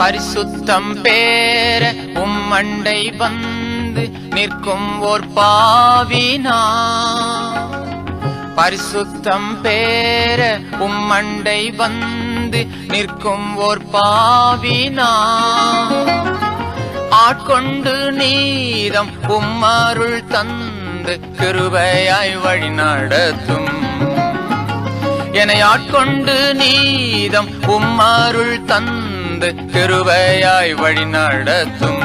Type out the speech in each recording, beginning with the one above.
பரிசுத்தம் பேர உம்மண்டை வந்து நிற்கும் ஓர் பாவினா, பரிசுத்தம் பேர உம்மண்டை வந்து நிற்கும் ஓர் பாவினா, ஆட்கொண்டு நீதம் உம்மருள் தந்து கிருபையாய் வழி நடத்தும். என்னை ஆட்கொண்டு நீதம் உம்மருள் தந்து கிருபையாய் வழி நடத்தும்.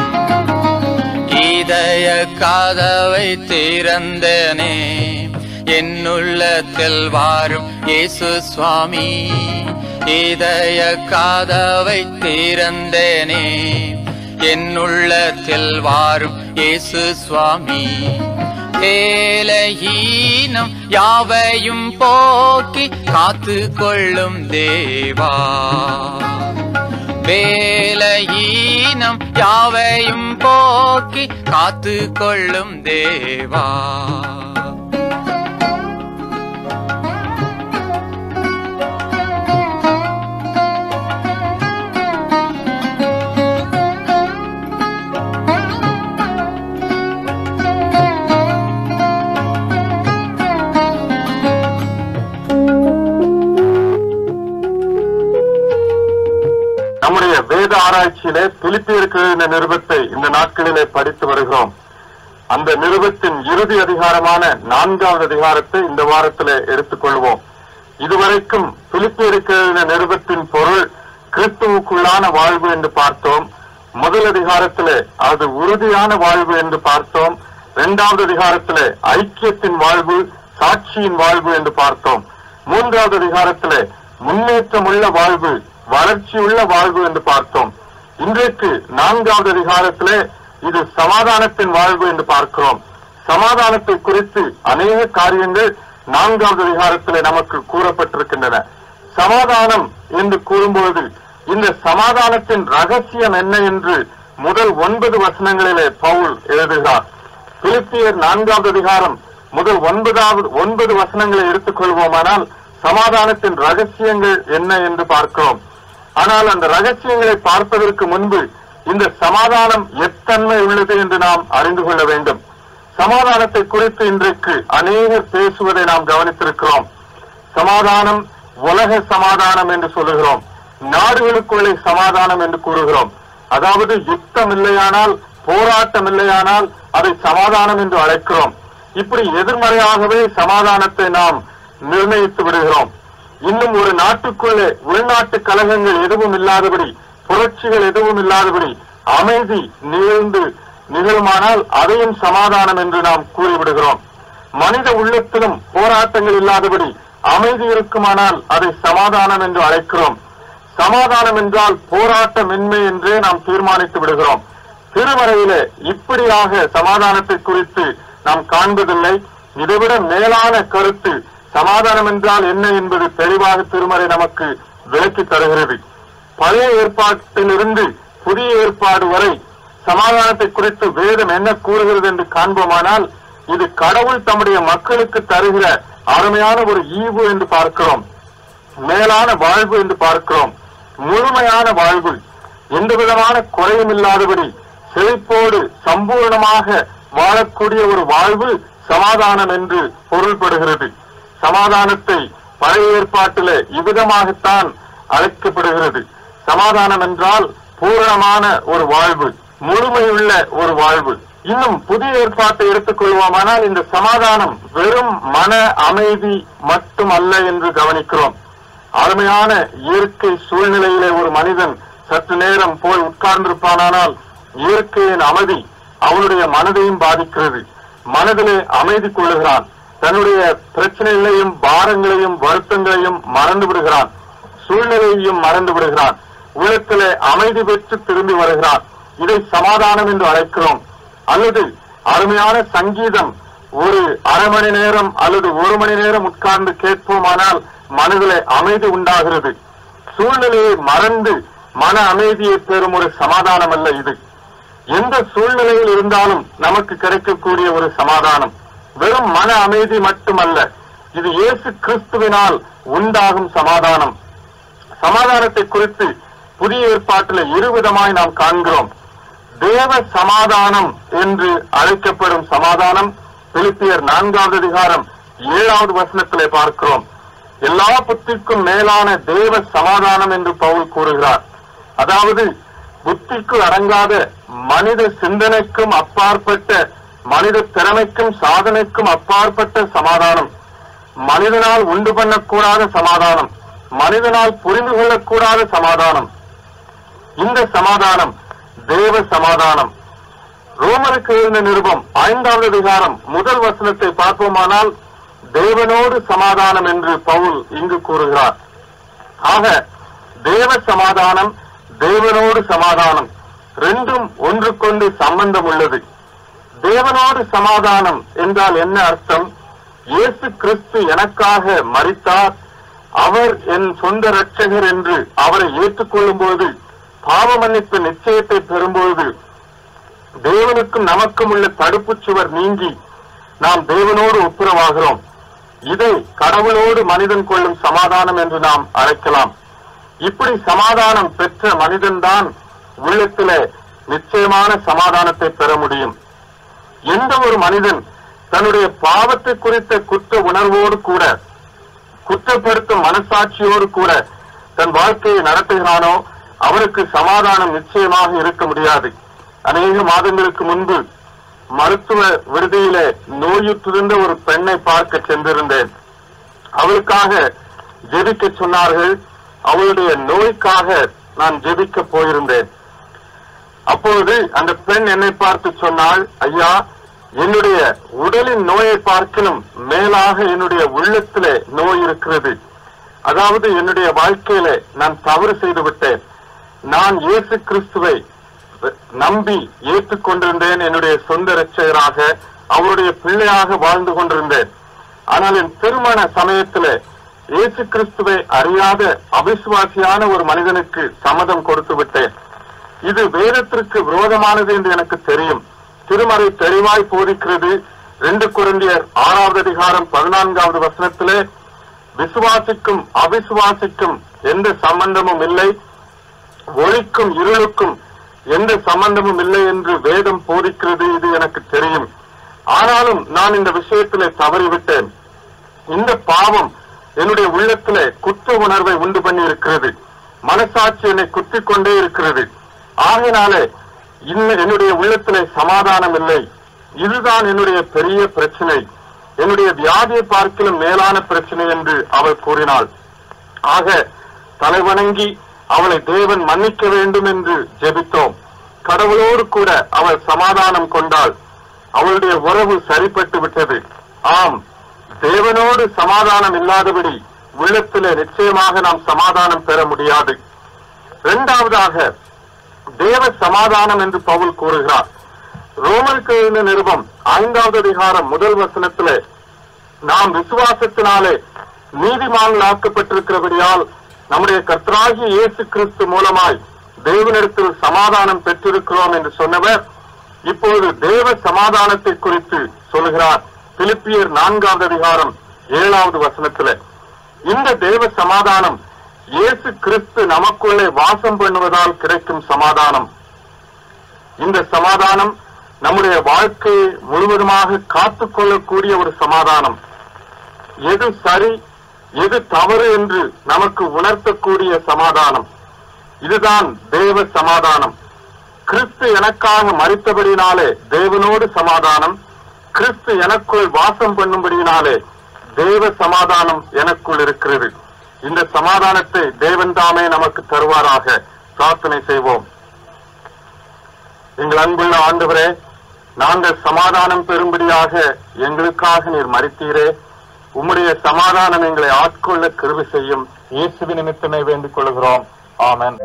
இதய கதவை திறந்தனே, என்னுள்ளத்தில் வாரும் இயேசு சுவாமி. இதய கதவை திறந்தனே, என்னுள்ளத்தில் வாரும் இயேசு சுவாமி. வேலையீனம் யாவையும் போக்கி காத்து கொள்ளும் தேவா, வேலையீனம் யாவையும் போக்கி காத்து கொள்ளும் தேவா. நம்முடைய வேத ஆராய்ச்சியிலே பிலிப்பியருக்கு இந்த நிருபத்தை இந்த நாட்களிலே படித்து வருகிறோம். அந்த நிருபத்தின் இறுதி அதிகாரமான 4வது அதிகாரத்தை இந்த வாரத்திலே எடுத்துக்கொள்வோம். இதுவரைக்கும் பிலிப்பியருக்கு இந்த நிருபத்தின் பொருள் கிறிஸ்துவுக்குள்ளான வாழ்வு என்று பார்த்தோம். முதல் அதிகாரத்திலே அது உறுதியான வாழ்வு என்று பார்த்தோம். 2வது அதிகாரத்திலே ஐக்கியத்தின் வாழ்வு, சாட்சியின் வாழ்வு என்று பார்த்தோம். 3வது அதிகாரத்திலே முன்னேற்றமுள்ள வாழ்வு, வளர்ச்சியுள்ள வாழ்வு என்று பார்த்தோம். இன்றைக்கு 4வது அதிகாரத்திலே இது சமாதானத்தின் வாழ்வு என்று பார்க்கிறோம். சமாதானத்தை குறித்து அநேக காரியங்கள் 4வது அதிகாரத்திலே நமக்கு கூறப்பட்டிருக்கின்றன. சமாதானம் என்று கூறும்போது இந்த சமாதானத்தின் ரகசியம் என்ன என்று முதல் 9 வசனங்களிலே பவுல் எழுதுகிறார். பிலிப்பியர் 4வது அதிகாரம் முதல் 9 வசனங்களை எடுத்துக்கொள்வோமானால் சமாதானத்தின் ரகசியங்கள் என்ன என்று பார்க்கிறோம். ஆனால் அந்த ரகசியங்களை பார்ப்பதற்கு முன்பு இந்த சமாதானம் எத்தன்மை உள்ளது என்று நாம் அறிந்து கொள்ள வேண்டும். சமாதானத்தை குறித்து இன்றைக்கு அநேகர் பேசுவதை நாம் கவனித்திருக்கிறோம். சமாதானம் உலக சமாதானம் என்று சொல்லுகிறோம், நாடுகளுக்குள்ளே சமாதானம் என்று கூறுகிறோம். அதாவது யுத்தம் இல்லையானால், போராட்டம் இல்லையானால் அதை சமாதானம் என்று அழைக்கிறோம். இப்படி எதிர்மறையாகவே சமாதானத்தை நாம் நிர்ணயித்து விடுகிறோம். இன்னும் ஒரு நாட்டுக்குள்ளே உள்நாட்டு கலகங்கள் எதுவும் இல்லாதபடி, புரட்சிகள் எதுவும் இல்லாதபடி அமைதி நிகழுமானால் அதையும் சமாதானம் என்று நாம் கூறிவிடுகிறோம். மனித உள்ளத்திலும் போராட்டங்கள் இல்லாதபடி அமைதி இருக்குமானால் அதை சமாதானம் என்று அழைக்கிறோம். சமாதானம் என்றால் போராட்டமின்மை என்றே நாம் தீர்மானித்து விடுகிறோம். திருமறையிலே இப்படியாக சமாதானத்தை குறித்து நாம் காண்பதில்லை. இதைவிட மேலான கருத்து சமாதானம் என்றால் என்ன என்பது தெளிவாக திருமறை நமக்கு விளக்கி தருகிறது. பழைய ஏற்பாட்டிலிருந்து புதிய ஏற்பாடு வரை சமாதானத்தை குறித்து வேதம் என்ன கூறுகிறது என்று காண்போமானால் இது கடவுள் தம்முடைய மக்களுக்கு தருகிற அருமையான ஒரு ஈவு என்று பார்க்கிறோம். மேலான வாழ்வு என்று பார்க்கிறோம். முழுமையான வாழ்வு, எந்த விதமான குறையும் இல்லாதபடி செழிப்போடு சம்பூர்ணமாக வாழக்கூடிய ஒரு வாழ்வு சமாதானம் என்று பொருள்படுகிறது. சமாதானத்தை பழைய ஏற்பாட்டிலே இவ்விதமாகத்தான் அழைக்கப்படுகிறது. சமாதானம் என்றால் பூரணமான ஒரு வாழ்வு, முழுமையுள்ள ஒரு வாழ்வு. இன்னும் புதிய ஏற்பாட்டை எடுத்துக்கொள்வோமானால் இந்த சமாதானம் வெறும் மன அமைதி மட்டுமல்ல என்று கவனிக்கிறோம். அருமையான இயற்கை சூழ்நிலையிலே ஒரு மனிதன் சற்று நேரம் போய் உட்கார்ந்திருப்பானால் இயற்கையின் அமைதி அவனுடைய மனதையும் பாதிக்கிறது. மனதிலே அமைதி கொள்ளுகிறான். தன்னுடைய பிரச்சனைகளையும் பாரங்களையும் வருத்தங்களையும் மறந்து விடுகிறான். சூழ்நிலையையும் மறந்து விடுகிறான். உள்ளத்திலே அமைதி பெற்று திரும்பி வருகிறான். இதை சமாதானம் என்று அழைக்கிறோம். அல்லது அருமையான சங்கீதம் ஒரு அரை மணி நேரம் அல்லது 1 மணி நேரம் உட்கார்ந்து கேட்போமானால் மனதிலே அமைதி உண்டாகிறது. சூழ்நிலையை மறந்து மன அமைதியை பெறும் ஒரு சமாதானம் அல்ல இது. எந்த சூழ்நிலையில் இருந்தாலும் நமக்கு கிடைக்கக்கூடிய ஒரு சமாதானம் வெறும் மன அமைதி மட்டுமல்ல, இது இயேசு கிறிஸ்துவினால் உண்டாகும் சமாதானம். சமாதானத்தை குறித்து புதிய ஏற்பாட்டில் இருவிதமாய் நாம் காண்கிறோம். தேவ சமாதானம் என்று அழைக்கப்படும் சமாதானம் பிலிப்பியர் 4வது அதிகாரம் 7வது வசனத்திலே பார்க்கிறோம். எல்லா புத்திக்கும் மேலான தேவ சமாதானம் என்று பவுல் கூறுகிறார். அதாவது புத்திக்கு அடங்காத மனித சிந்தனைக்கும் அப்பாற்பட்ட, மனித திறமைக்கும் சாதனைக்கும் அப்பாற்பட்ட சமாதானம், மனிதனால் உண்டு பண்ணக்கூடாத சமாதானம், மனிதனால் புரிந்து கொள்ளக்கூடாத சமாதானம். இந்த சமாதானம் தேவ சமாதானம். ரோமருக்கு எழுதின நிருபம் 5வது அதிகாரம் 1 வசனத்தை பார்ப்போமானால் தேவனோடு சமாதானம் என்று பவுல் இங்கு கூறுகிறார். ஆக தேவ சமாதானம், தேவனோடு சமாதானம் ரெண்டும் ஒன்றுக்கொண்டு சம்பந்தம் உள்ளது. தேவனோடு சமாதானம் என்றால் என்ன அர்த்தம்? இயேசு கிறிஸ்து எனக்காக மரித்தார், அவர் என் சொந்த இரட்சகர் என்று அவரை ஏற்றுக்கொள்ளும் போது, பாவ மன்னிப்பு நிச்சயத்தை பெறும்போது தேவனுக்கும் நமக்கும் உள்ள தடுப்பு சுவர் நீங்கி நாம் தேவனோடு ஒப்புரவாகிறோம். இதை கடவுளோடு மனிதன் கொள்ளும் சமாதானம் என்று நாம் அழைக்கலாம். இப்படி சமாதானம் பெற்ற மனிதன்தான் உள்ளத்திலே நிச்சயமான சமாதானத்தை பெற முடியும். எந்த ஒரு மனிதன் தன்னுடைய பாவத்தை குறித்த குற்ற உணர்வோடு கூட, குற்றப்படுத்தும் மனசாட்சியோடு கூட தன் வாழ்க்கையை நடத்துகிறானோ அவருக்கு சமாதானம் நிச்சயமாக இருக்க முடியாது. அநேக மாதங்களுக்கு முன்பு மருத்துவ விடுதியிலே நோயுற்றிருந்த ஒரு பெண்ணை பார்க்க சென்றிருந்தேன். அவளுக்காக ஜெபிக்க சொன்னார்கள். அவளுடைய நோய்க்காக நான் ஜெபிக்க போயிருந்தேன். அப்பொழுது அந்த பெண் என்னை பார்த்து சொன்னாள், ஐயா, என்னுடைய உடலின் நோயை பார்க்கிலும் மேலாக என்னுடைய உள்ளத்திலே நோய் இருக்கிறது. அதாவது என்னுடைய வாழ்க்கையிலே நான் தவறு செய்து விட்டேன். நான் இயேசு கிறிஸ்துவை நம்பி ஏற்றுக்கொண்டிருந்தேன். என்னுடைய சொந்த இரட்சகராக, அவருடைய பிள்ளையாக வாழ்ந்து கொண்டிருந்தேன். ஆனால் என் திருமண சமயத்திலே இயேசு கிறிஸ்துவை அறியாத அவிசுவாசியான ஒரு மனிதனுக்கு சம்மதம் கொடுத்து விட்டேன். இது வேதத்திற்கு விரோதமானது என்று எனக்கு தெரியும். திருமறை தெளிவாய் போதிக்கிறது. 2 கொரிந்தியர் 6வது அதிகாரம் 14வது வசனத்திலே விசுவாசிக்கும் அவிசுவாசிக்கும் எந்த சம்பந்தமும் இல்லை, ஒளிக்கும் இருளுக்கும் எந்த சம்பந்தமும் இல்லை என்று வேதம் போதிக்கிறது. இது எனக்கு தெரியும். ஆனாலும் நான் இந்த விஷயத்திலே தவறிவிட்டேன். இந்த பாவம் என்னுடைய உள்ளத்திலே குற்ற உணர்வை உண்டு பண்ணி இருக்கிறது. மனசாட்சி என்னை குத்திக் கொண்டே இருக்கிறது. ஆகினாலே என்னுடைய உள்ளத்திலே சமாதானம் இல்லை. இதுதான் என்னுடைய பெரிய பிரச்சனை, என்னுடைய வியாதியை பார்க்கிலும் மேலான பிரச்சனை என்று அவள் கூறினாள். ஆக தலைவணங்கி அவளை தேவன் மன்னிக்க வேண்டும் என்று ஜெபித்தோம். கடவுளோடு கூட அவள் சமாதானம் கொண்டாள். அவளுடைய உறவு சரிப்பட்டு விட்டது. ஆம், தேவனோடு சமாதானம் இல்லாதபடி உள்ளத்திலே நிச்சயமாக நாம் சமாதானம் பெற முடியாது. இரண்டாவதாக தேவ சமாதானம் என்று பவுல் கூறுகிறார். ரோமருக்கு எழுதின நிருபம் 5வது அதிகாரம் 1 வசனத்திலே நாம் விசுவாசத்தினாலே நீதிமான்களாக்கப்பட்டிருக்கிறபடியால் நம்முடைய கர்த்தராகிய இயேசு கிறிஸ்து மூலமாய் தேவனிடத்தில் சமாதானம் பெற்றிருக்கிறோம் என்று சொன்னவர் இப்பொழுது தேவ சமாதானத்தை குறித்து சொல்கிறார். பிலிப்பியர் 4வது அதிகாரம் 7வது வசனத்திலே இந்த தேவ சமாதானம் இயேசு கிறிஸ்து நமக்குள்ளே வாசம் பண்ணுவதால் கிடைக்கும் சமாதானம். இந்த சமாதானம் நம்முடைய வாழ்க்கையை முழுவதுமாக காத்துக்கொள்ளக்கூடிய ஒரு சமாதானம். எது சரி எது தவறு என்று நமக்கு உணர்த்தக்கூடிய சமாதானம். இதுதான் தேவ சமாதானம். கிறிஸ்து எனக்காக மரித்தபடினாலே தேவனோடு சமாதானம், கிறிஸ்து எனக்குள் வாசம் பண்ணும்படினாலே தேவ சமாதானம் எனக்குள் இருக்கிறது. இந்த சமாதானத்தை தேவன் தாமே நமக்கு தருவாராக. பிரார்த்தனை செய்வோம். எங்கள் அன்புள்ள ஆண்டவரே, நாங்கள் சமாதானம் பெறும்படியாக எங்களுக்காக நீர் மரித்தீரே. உம்முடைய சமாதானம் எங்களை ஆட்கொள்ள கிருபை செய்யும். இயேசுவின் நிமித்தமே வேண்டிக் கொள்கிறோம். ஆமென்.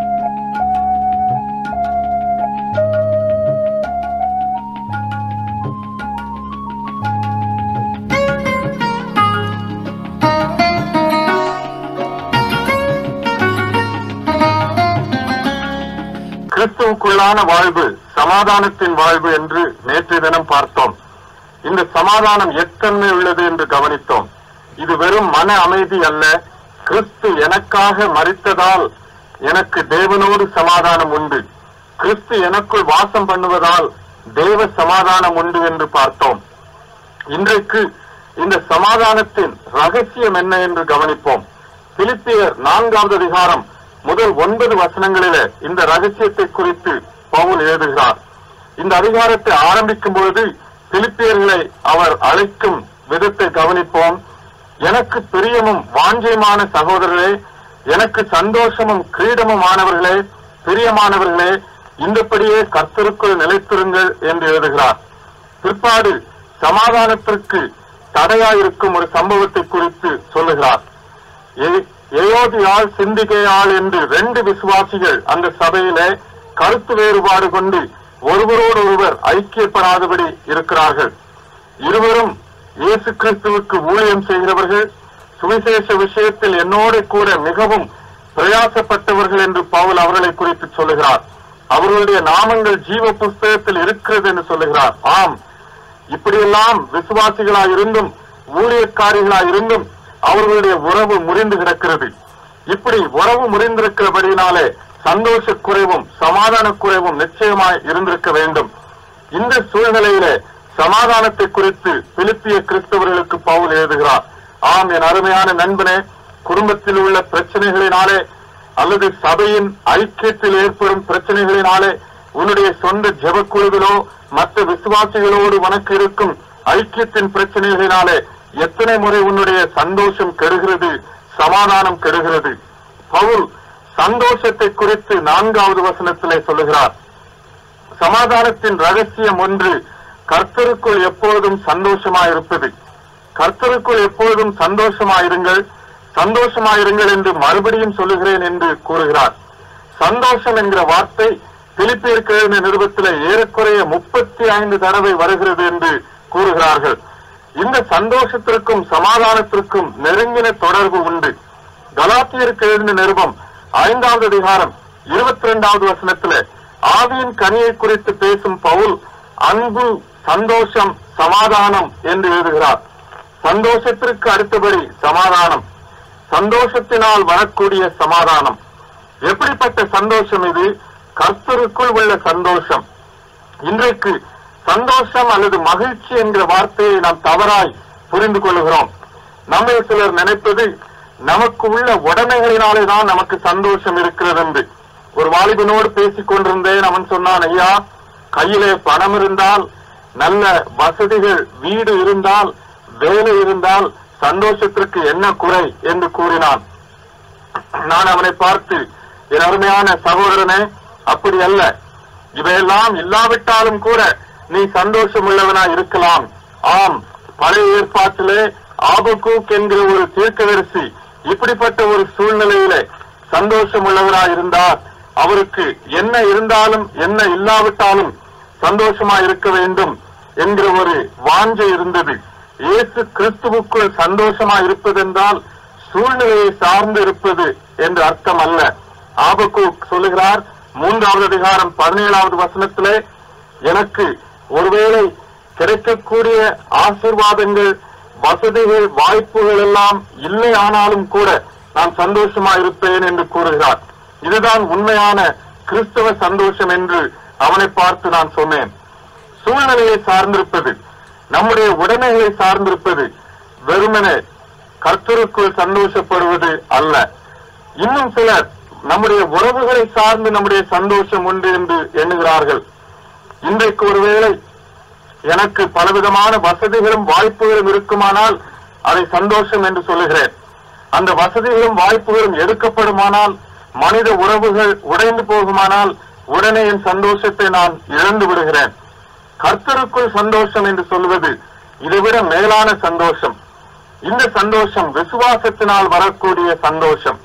கிறிஸ்துவுக்குள்ளான வாழ்வு சமாதானத்தின் வாழ்வு என்று நேற்று தினம் பார்த்தோம். இந்த சமாதானம் எத்தன்மை உள்ளது என்று கவனித்தோம். இது வெறும் மன அமைதி அல்ல, கிறிஸ்து எனக்காக மரித்ததால் எனக்கு தேவனோடு சமாதானம் உண்டு, கிறிஸ்து எனக்குள் வாசம் பண்ணுவதால் தேவ சமாதானம் உண்டு என்று பார்த்தோம். இன்றைக்கு இந்த சமாதானத்தின் ரகசியம் என்ன என்று கவனிப்போம். பிலிப்பியர் 4வது அதிகாரம் முதல் 9 வசனங்களிலே இந்த ரகசியத்தை குறித்து பவுல் எழுதுகிறார். இந்த அதிகாரத்தை ஆரம்பிக்கும் பொழுது பிலிப்பியர்களை அவர் அழைக்கும் விதத்தை கவனிப்போம். எனக்கு பிரியமும் வாஞ்சையுமான சகோதரர்களே, எனக்கு சந்தோஷமும் கிரீடமும் ஆனவர்களே, பிரியமானவர்களே, இந்தபடியே கர்த்தருக்குள் நிலைத்திருங்கள் என்று எழுதுகிறார். பிற்பாடு சமாதானத்திற்கு தடையாயிருக்கும் ஒரு சம்பவத்தை குறித்து சொல்லுகிறார். ஏயோதியாள் சிந்திகையாள் என்று 2 விசுவாசிகள் அந்த சபையிலே கருத்து வேறுபாடு கொண்டு ஒருவரோடு ஒருவர் ஐக்கியப்படாதபடி இருக்கிறார்கள். இருவரும் இயேசு கிறிஸ்துவுக்கு ஊழியம் செய்கிறவர்கள், சுவிசேஷ விஷயத்தில் என்னோடு கூட மிகவும் பிரயாசப்பட்டவர்கள் என்று பவுல் அவர்களை குறித்து சொல்லுகிறார். அவர்களுடைய நாமங்கள் ஜீவ புஸ்தகத்தில் இருக்கிறது என்று சொல்லுகிறார். ஆம், இப்படியெல்லாம் விசுவாசிகளாயிருந்தும் ஊழியக்காரிகளாயிருந்தும் அவர்களுடைய உறவு முறிந்து கிடக்கிறது. இப்படி உறவு முறிந்திருக்கிறபடினாலே சந்தோஷ குறைவும் சமாதான குறைவும் நிச்சயமாய் இருந்திருக்க வேண்டும். இந்த சூழ்நிலையிலே சமாதானத்தை குறித்து பிலிப்பிய கிறிஸ்தவர்களுக்கு பவுல் எழுதுகிறார். ஆம், என் அருமையான நண்பனே, குடும்பத்தில் உள்ள பிரச்சனைகளினாலே அல்லது சபையின் ஐக்கியத்தில் ஏற்படும் பிரச்சனைகளினாலே உன்னுடைய சொந்த ஜெபக்குழுவிலோ மற்ற விசுவாசிகளோடு உனக்கு இருக்கும் ஐக்கியத்தின் பிரச்சனைகளினாலே எத்தனை முறை உன்னுடைய சந்தோஷம் கெடுகிறது, சமாதானம் கெடுகிறது. பவுல் சந்தோஷத்தை குறித்து 4வது வசனத்திலே சொல்லுகிறார். சமாதானத்தின் ரகசியம் ஒன்று, கர்த்தருக்குள் எப்பொழுதும் சந்தோஷமாயிருப்பது. கர்த்தருக்குள் எப்பொழுதும் சந்தோஷமாயிருங்கள், சந்தோஷமாயிருங்கள் என்று மறுபடியும் சொல்லுகிறேன் என்று கூறுகிறார். சந்தோஷம் என்கிற வார்த்தை பிலிப்பியருக்கு எழுதின நிருபத்திலே ஏறக்குறைய 35 தடவை வருகிறது என்று கூறுகிறார்கள். இந்த சந்தோஷத்திற்கும் சமாதானத்திற்கும் நெருங்கின தொடர்பு உண்டு. கலாத்தியருக்கு எழுதின நிருபம் 5வது அதிகாரம் 22வது வசனத்திலே ஆவியின் கனியை குறித்து பேசும் பவுல் அன்பு, சந்தோஷம், சமாதானம் என்று எழுதுகிறார். சந்தோஷத்திற்கு அடுத்தபடி சமாதானம், சந்தோஷத்தினால் வரக்கூடிய சமாதானம். எப்படிப்பட்ட சந்தோஷம் இது? கர்த்தருக்குள் உள்ள சந்தோஷம். இன்றைக்கு சந்தோஷம் அல்லது மகிழ்ச்சி என்கிற வார்த்தையை நாம் தவறாய் புரிந்து கொள்கிறோம். நம்ம சிலர் நினைப்பது நமக்கு உள்ள உடைமைகளினாலே தான் நமக்கு சந்தோஷம் இருக்கிறது என்று. ஒரு வாலிபனோடு பேசிக் கொண்டிருந்தேன். அவன் சொன்னான், ஐயா, கையிலே பணம் இருந்தால், நல்ல வசதிகள், வீடு இருந்தால், வேலை இருந்தால் சந்தோஷத்திற்கு என்ன குறை என்று கூறினான். நான் அவனை பார்த்து, என் அருமையான சகோதரனே, அப்படி அல்ல, இவையெல்லாம் இல்லாவிட்டாலும் கூட நீ சந்தோஷம் உள்ளவனாய் இருக்கலாம். ஆம், பழைய ஏற்பாட்டிலே ஆபக்கூக் என்கிற ஒரு தீர்க்கதரிசி இப்படிப்பட்ட ஒரு சூழ்நிலையிலே சந்தோஷம் உள்ளவராய் இருந்தார். அவருக்கு என்ன இருந்தாலும் என்ன இல்லாவிட்டாலும் சந்தோஷமாய் இருக்க வேண்டும் என்கிற ஒரு வாஞ்சை இருந்தது. இயேசு கிறிஸ்துவுக்குள் சந்தோஷமாய் இருப்பதென்றால் சூழ்நிலையை சார்ந்து இருப்பது என்று அர்த்தம் அல்ல. ஆபக்கூக் சொல்லுகிறார் 3வது அதிகாரம் 17வது வசனத்திலே, எனக்கு ஒருவேளை கிடைக்கக்கூடிய ஆசீர்வாதங்கள், வசதிகள், வாய்ப்புகள் எல்லாம் இல்லை ஆனாலும் கூட நான் சந்தோஷமாய் இருப்பேன் என்று கூறுகிறார். இதுதான் உண்மையான கிறிஸ்தவ சந்தோஷம் என்று அவனை பார்த்து நான் சொன்னேன். சூழ்நிலையை சார்ந்திருப்பது, நம்முடைய உடைமைகளை சார்ந்திருப்பது வெறுமனே கர்த்தருக்குள் சந்தோஷப்படுவது அல்ல. இன்னும் சிலர் நம்முடைய உறவுகளை சார்ந்து நம்முடைய சந்தோஷம் உண்டு என்று எண்ணுகிறார்கள். இன்றைக்கு ஒருவேளை எனக்கு பலவிதமான வசதிகளும் வாய்ப்புகளும் இருக்குமானால் அதை சந்தோஷம் என்று சொல்லுகிறேன். அந்த வசதிகளும் வாய்ப்புகளும் எடுக்கப்படுமானால், மனித உறவுகள் உடைந்து போகுமானால் உடனே என் சந்தோஷத்தை நான் இழந்து விடுகிறேன். கர்த்தருக்குள் சந்தோஷம் என்று சொல்வது இதைவிட மேலான சந்தோஷம். இந்த சந்தோஷம் விசுவாசத்தினால் வரக்கூடிய சந்தோஷம்.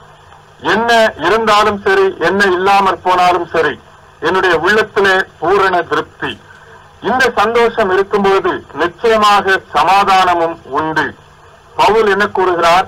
என்ன இருந்தாலும் சரி, என்ன இல்லாமற் போனாலும் சரி, என்னுடைய உள்ளத்திலே பூரண திருப்தி. இந்த சந்தோஷம் இருக்கும்போது நிச்சயமாக சமாதானமும் உண்டு. பவுல் என்ன கூறுகிறார்?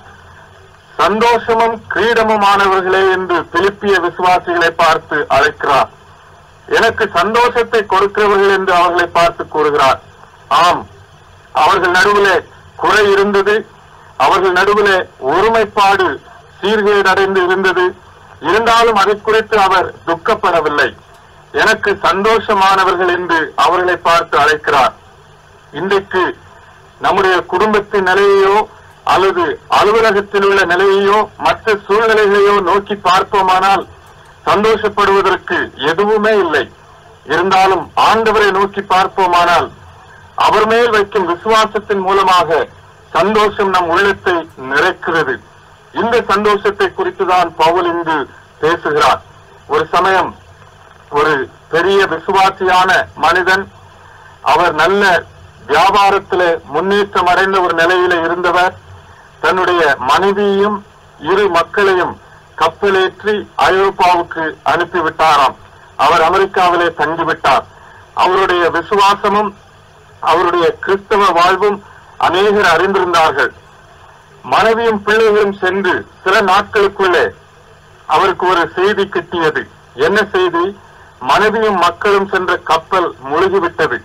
சந்தோஷமும் கிரீடமுமானவர்களே என்று பிலிப்பிய விசுவாசிகளை பார்த்து அழைக்கிறார். எனக்கு சந்தோஷத்தை கொடுக்கிறவர்கள் என்று அவர்களை பார்த்து கூறுகிறார். ஆம், அவர்கள் நடுவிலே குறை இருந்தது, அவர்கள் நடுவிலே ஒருமைப்பாடு சீர்கேடடைந்து இருந்தது, இருந்தாலும் அதை குறித்து அவர் துக்கப்படவில்லை. எனக்கு சந்தோஷமானவர்கள் என்று அவர்களை பார்த்து அழைக்கிறார். இன்றைக்கு நம்முடைய குடும்பத்தின் நிலையையோ அல்லது அலுவலகத்தில் உள்ள நிலையையோ மற்ற சூழ்நிலைகளையோ நோக்கி பார்ப்போமானால் சந்தோஷப்படுவதற்கு எதுவுமே இல்லை. இருந்தாலும் ஆண்டவரை நோக்கி பார்ப்போமானால் அவர் மேல் வைக்கும் விசுவாசத்தின் மூலமாக சந்தோஷம் நம் உள்ளத்தை நிறைக்கிறது. இந்த சந்தோஷத்தை குறித்துதான் பவுல் இங்கு பேசுகிறார். ஒரு சமயம் ஒரு பெரிய விசுவாசியான மனிதன், அவர் நல்ல வியாபாரத்திலே முன்னேற்றம் அடைந்த ஒரு நிலையில இருந்தவர், தன்னுடைய மனைவியையும் 2 மக்களையும் கப்பலேற்றி ஐரோப்பாவுக்கு அனுப்பிவிட்டாராம். அவர் அமெரிக்காவிலே தங்கிவிட்டார். அவருடைய விசுவாசமும் அவருடைய கிறிஸ்தவ வாழ்வும் அநேகர் அறிந்திருந்தார்கள். மனைவியும் பிள்ளைகளும் சென்று சில நாட்களுக்குள்ளே அவருக்கு ஒரு செய்தி கிட்டியது. என்ன செய்தி? மனைவியும் மக்களும் சென்ற கப்பல் முழுகிவிட்டது.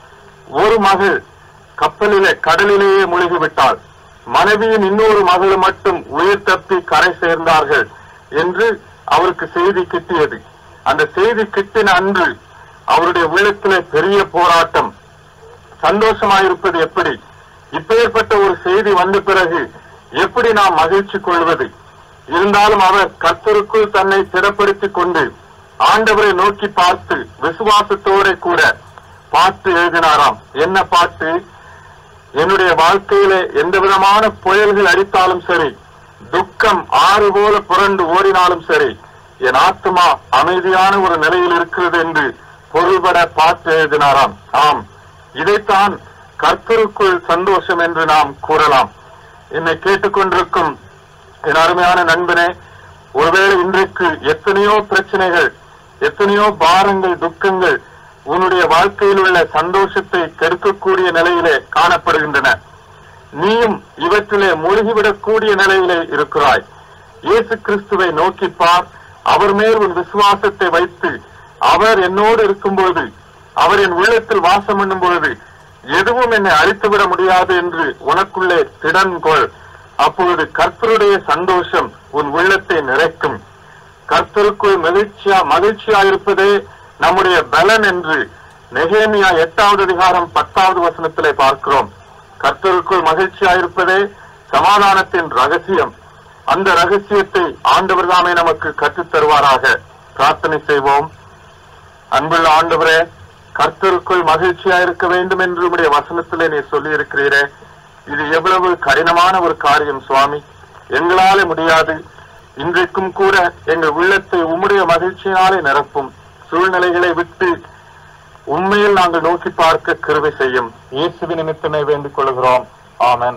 ஒரு மகள் கப்பலிலே கடலிலேயே முழுகிவிட்டாள். மனைவியின் இன்னொரு மகள் மட்டும் உயிர் தப்பி கரை சேர்ந்தார்கள் என்று அவருக்கு செய்தி கிட்டியது. அந்த செய்தி கிட்டின அன்று அவருடைய உள்ளத்திலே பெரிய போராட்டம். சந்தோஷமாயிருப்பது எப்படி? இப்பேற்பட்ட ஒரு செய்தி வந்த பிறகு எப்படி நாம் மகிழ்ச்சி கொள்வது? இருந்தாலும் அவர் கர்த்தருக்குள் தன்னை திடப்படுத்திக் கொண்டு ஆண்டவரை நோக்கி பார்த்து விசுவாசத்தோட கூட பாட்டு எழுதினாராம். என்ன பாட்டு? என்னுடைய வாழ்க்கையிலே எந்த விதமான புயல்கள் அடித்தாலும் சரி, துக்கம் ஆறு போல புரண்டு ஓடினாலும் சரி, என் ஆத்மா அமைதியான ஒரு நிலையில் இருக்கிறது என்று பொருள்பட பாட்டு எழுதினாராம். ஆம், இதைத்தான் கர்த்தருக்குள் சந்தோஷம் என்று நாம் கூறலாம். என்னை கேட்டுக்கொண்டிருக்கும் என் அருமையான நண்பனே, ஒருவேளை இன்றைக்கு எத்தனையோ பிரச்சனைகள், எத்தனையோ பாரங்கள், துக்கங்கள் உன்னுடைய வாழ்க்கையில் உள்ள சந்தோஷத்தை கெடுக்கக்கூடிய நிலையிலே காணப்படுகின்றன. நீயும் இவற்றிலே மூழ்கிவிடக்கூடிய நிலையிலே இருக்கிறாய். இயேசு கிறிஸ்துவை நோக்கி பார். அவர் மேல் உன் விசுவாசத்தை வைத்து, அவர் என்னோடு இருக்கும்போது, அவர் என் உள்ளத்தில் வாசம் பண்ணும் பொழுது எதுவும் என்னை அழித்துவிட முடியாது என்று உனக்குள்ளே திடன் கொள். அப்பொழுது கர்த்தருடைய சந்தோஷம் உன் உள்ளத்தை நிறைக்கும். கர்த்தருக்குள் மகிழ்ச்சியாயிருப்பதே நம்முடைய பலன் என்று நெகேமியா 8வது அதிகாரம் 10வது வசனத்திலே பார்க்கிறோம். கர்த்தருக்குள் மகிழ்ச்சியாயிருப்பதே சமாதானத்தின் ரகசியம். அந்த ரகசியத்தை ஆண்டவர் தாமே நமக்கு கற்றுத் தருவாராக. பிரார்த்தனை செய்வோம். அன்புள்ள ஆண்டவரே, கர்த்தருக்குள் மகிழ்ச்சியா இருக்க வேண்டும் என்று உம்முடைய வசனத்திலே நீ சொல்லி இருக்கிறீரே, இது எவ்வளவு கடினமான ஒரு காரியம் சுவாமி. எங்களாலே முடியாது. இன்றைக்கும் கூட எங்கள் உள்ளத்தை உம்முடைய மகிழ்ச்சியினாலே நிரப்பும். சூழ்நிலைகளை விட்டு உண்மையில் நாங்கள் நோக்கி பார்க்க கிருபை செய்யும். இயேசுவின் நிமித்தமே வேண்டிக் கொள்கிறோம். ஆமென்.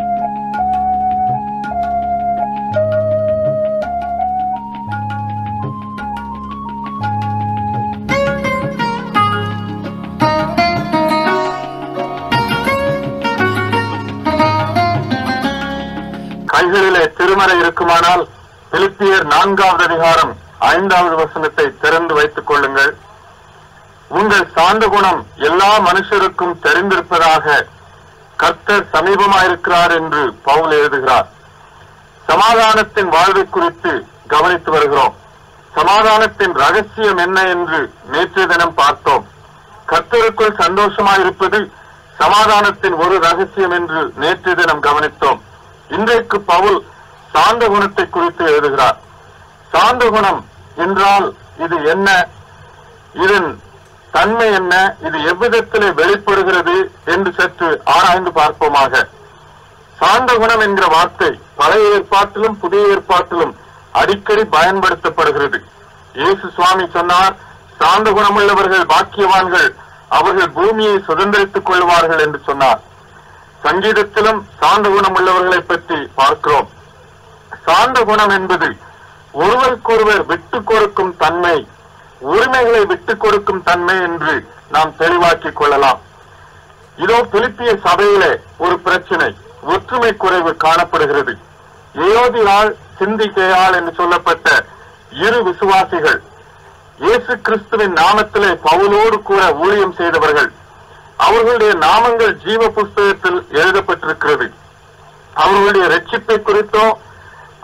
கைகளிலே திருமறை இருக்குமானால் பிலிப்பியர் 4வது அதிகாரம் 5வது வசனத்தை திறந்து வைத்துக் கொள்ளுங்கள். உங்கள் சாந்த குணம் எல்லா மனுஷருக்கும் தெரிந்திருப்பதாக கர்த்தர் சமீபமாயிருக்கிறார் என்று பவுல் எழுதுகிறார். சமாதானத்தின் வாழ்வை குறித்து கவனித்து வருகிறோம். சமாதானத்தின் ரகசியம் என்ன என்று நேற்றைய தினம் பார்த்தோம். கர்த்தருக்குள் சந்தோஷமாயிருப்பது சமாதானத்தின் ஒரு ரகசியம் என்று நேற்றைய தினம் கவனித்தோம். இன்றைக்கு பவுல் சாந்த குணத்தை குறித்து எழுதுகிறார். சாந்த குணம் என்றால் இது என்ன? இதன் தன்மை என்ன? இது எவ்விதத்திலே வெளிப்படுகிறது என்று சற்று ஆராய்ந்து பார்ப்போமாக. சாந்த குணம் என்கிற வார்த்தை பழைய ஏற்பாட்டிலும் புதிய ஏற்பாட்டிலும் அடிக்கடி பயன்படுத்தப்படுகிறது. இயேசு சுவாமி சொன்னார், சாந்த குணமுள்ளவர்கள் பாக்கியவான்கள், அவர்கள் பூமியை சுதந்திரித்துக் கொள்வார்கள் என்று சொன்னார். சங்கீதத்திலும் சாந்த குணம் உள்ளவர்களை பற்றி பார்க்கிறோம். சாந்த குணம் என்பது ஒருவருக்கொருவர் விட்டுக் கொடுக்கும் தன்மை, உரிமைகளை விட்டுக் கொடுக்கும் தன்மை என்று நாம் தெளிவாக்கிக் கொள்ளலாம். இதோ பிலிப்பிய சபையிலே ஒரு பிரச்சனை, ஒற்றுமை குறைவு காணப்படுகிறது. ஏயோதியாள் சிந்திக்கையாள் என்று சொல்லப்பட்ட 2 விசுவாசிகள் இயேசு கிறிஸ்துவின் நாமத்திலே பவுலோடு கூட ஊழியம் செய்தவர்கள். அவர்களுடைய நாமங்கள் ஜீவ புஸ்தகத்தில் எழுதப்பட்டிருக்கிறது. அவர்களுடைய ரட்சிப்பை குறித்தோ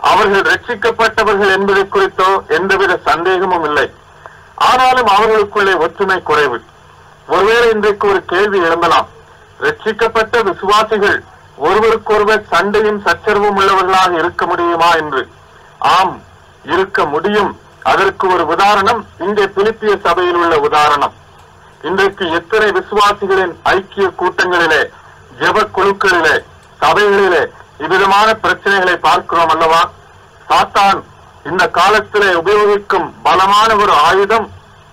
அவர்கள் ரட்சிக்கப்பட்டவர்கள் என்பதை குறித்தோ எந்தவித சந்தேகமும் இல்லை. ஆனாலும் அவர்களுக்குள்ளே ஒற்றுமை குறைவு. ஒருவேளை இன்றைக்கு ஒரு கேள்வி எழும்பலாம், ரட்சிக்கப்பட்ட விசுவாசிகள் ஒருவருக்கொருவர் சண்டையும் சச்சரவும் உள்ளவர்களாக இருக்க முடியுமா என்று. ஆம், இருக்க முடியும். அதற்கு ஒரு உதாரணம் இங்கே பிலிப்பிய சபையில் உள்ள உதாரணம். இன்றைக்கு எத்தனை விசுவாசிகளின் ஐக்கிய கூட்டங்களிலே, ஜெப குழுக்களிலே, சபைகளிலே இவ்விதமான பிரச்சனைகளை பார்க்கிறோம் அல்லவா? சாத்தான் இந்த காலத்திலே உபயோகிக்கும் பலமான ஒரு ஆயுதம்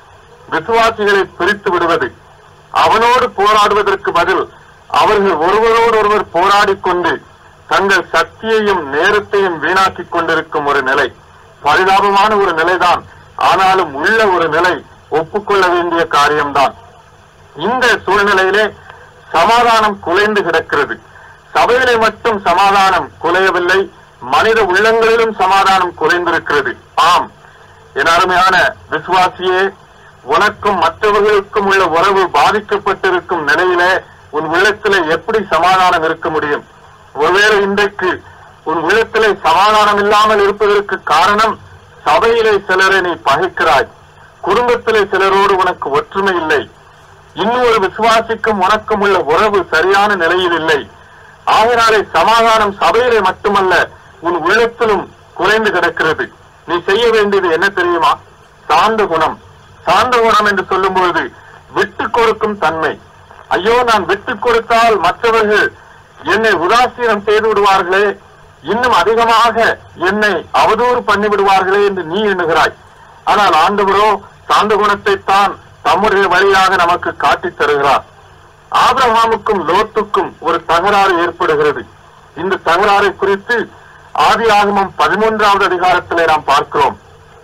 விசுவாசிகளை பிரித்து விடுவது. அவனோடு போராடுவதற்கு பதில் அவர்கள் ஒருவரோடு ஒருவர் போராடிக் கொண்டு தங்கள் சக்தியையும் நேரத்தையும் வீணாக்கிக் கொண்டிருக்கும் ஒரு நிலை. பரிதாபமான ஒரு நிலைதான், ஆனாலும் உள்ள ஒரு நிலை, ஒப்புக்கொள்ள வேண்டிய காரியம்தான். இந்த சூழ்நிலையிலே சமாதானம் குலைந்து கிடக்கிறது. சபையிலே மட்டும் சமாதானம் குலையவில்லை, மனித உள்ளங்களிலும் சமாதானம் குலைந்திருக்கிறது. ஆம், என் அருமையான விசுவாசியே, உனக்கும் மற்றவர்களுக்கும் உள்ள உறவு பாதிக்கப்பட்டிருக்கும் நிலையிலே உன் உள்ளத்திலே எப்படி சமாதானம் இருக்க முடியும்? ஒருவேளை இன்றைக்கு உன் உள்ளத்திலே சமாதானம் இல்லாமல் இருப்பதற்கு காரணம், சபையிலே சிலரை நீ பகைக்கிறாய், குடும்பத்திலே சிலரோடு உனக்கு ஒற்றுமை இல்லை, இன்னும் ஒரு விசுவாசிக்கும் உனக்கும் உள்ள உறவு சரியான நிலையில் இல்லை. ஆகினாலே சமாதானம் சபையிலே மட்டுமல்ல, உன் உள்ளத்திலும் குறைந்து கிடக்கிறது. நீ செய்ய வேண்டியது என்ன தெரியுமா? சாந்த குணம். சாந்த குணம் என்று சொல்லும்போது விட்டு கொடுக்கும் தன்மை. ஐயோ, நான் விட்டு கொடுத்தால் மற்றவர்கள் என்னை உதாசீனம் செய்து விடுவார்களே, இன்னும் அதிகமாக என்னை அவதூறு பண்ணி விடுவார்களே என்று நீ எண்ணுகிறாய். ஆனால் ஆண்டவரோ சாந்த குணத்தை தான் தம்முடைய வழியாக நமக்கு காட்டித் தருகிறார். ஆபிரகாமுக்கும் லோத்துக்கும் ஒரு தகராறு ஏற்படுகிறது. இந்த தகராறை குறித்து ஆதியாகமம் 13வது அதிகாரத்திலே நாம் பார்க்கிறோம்.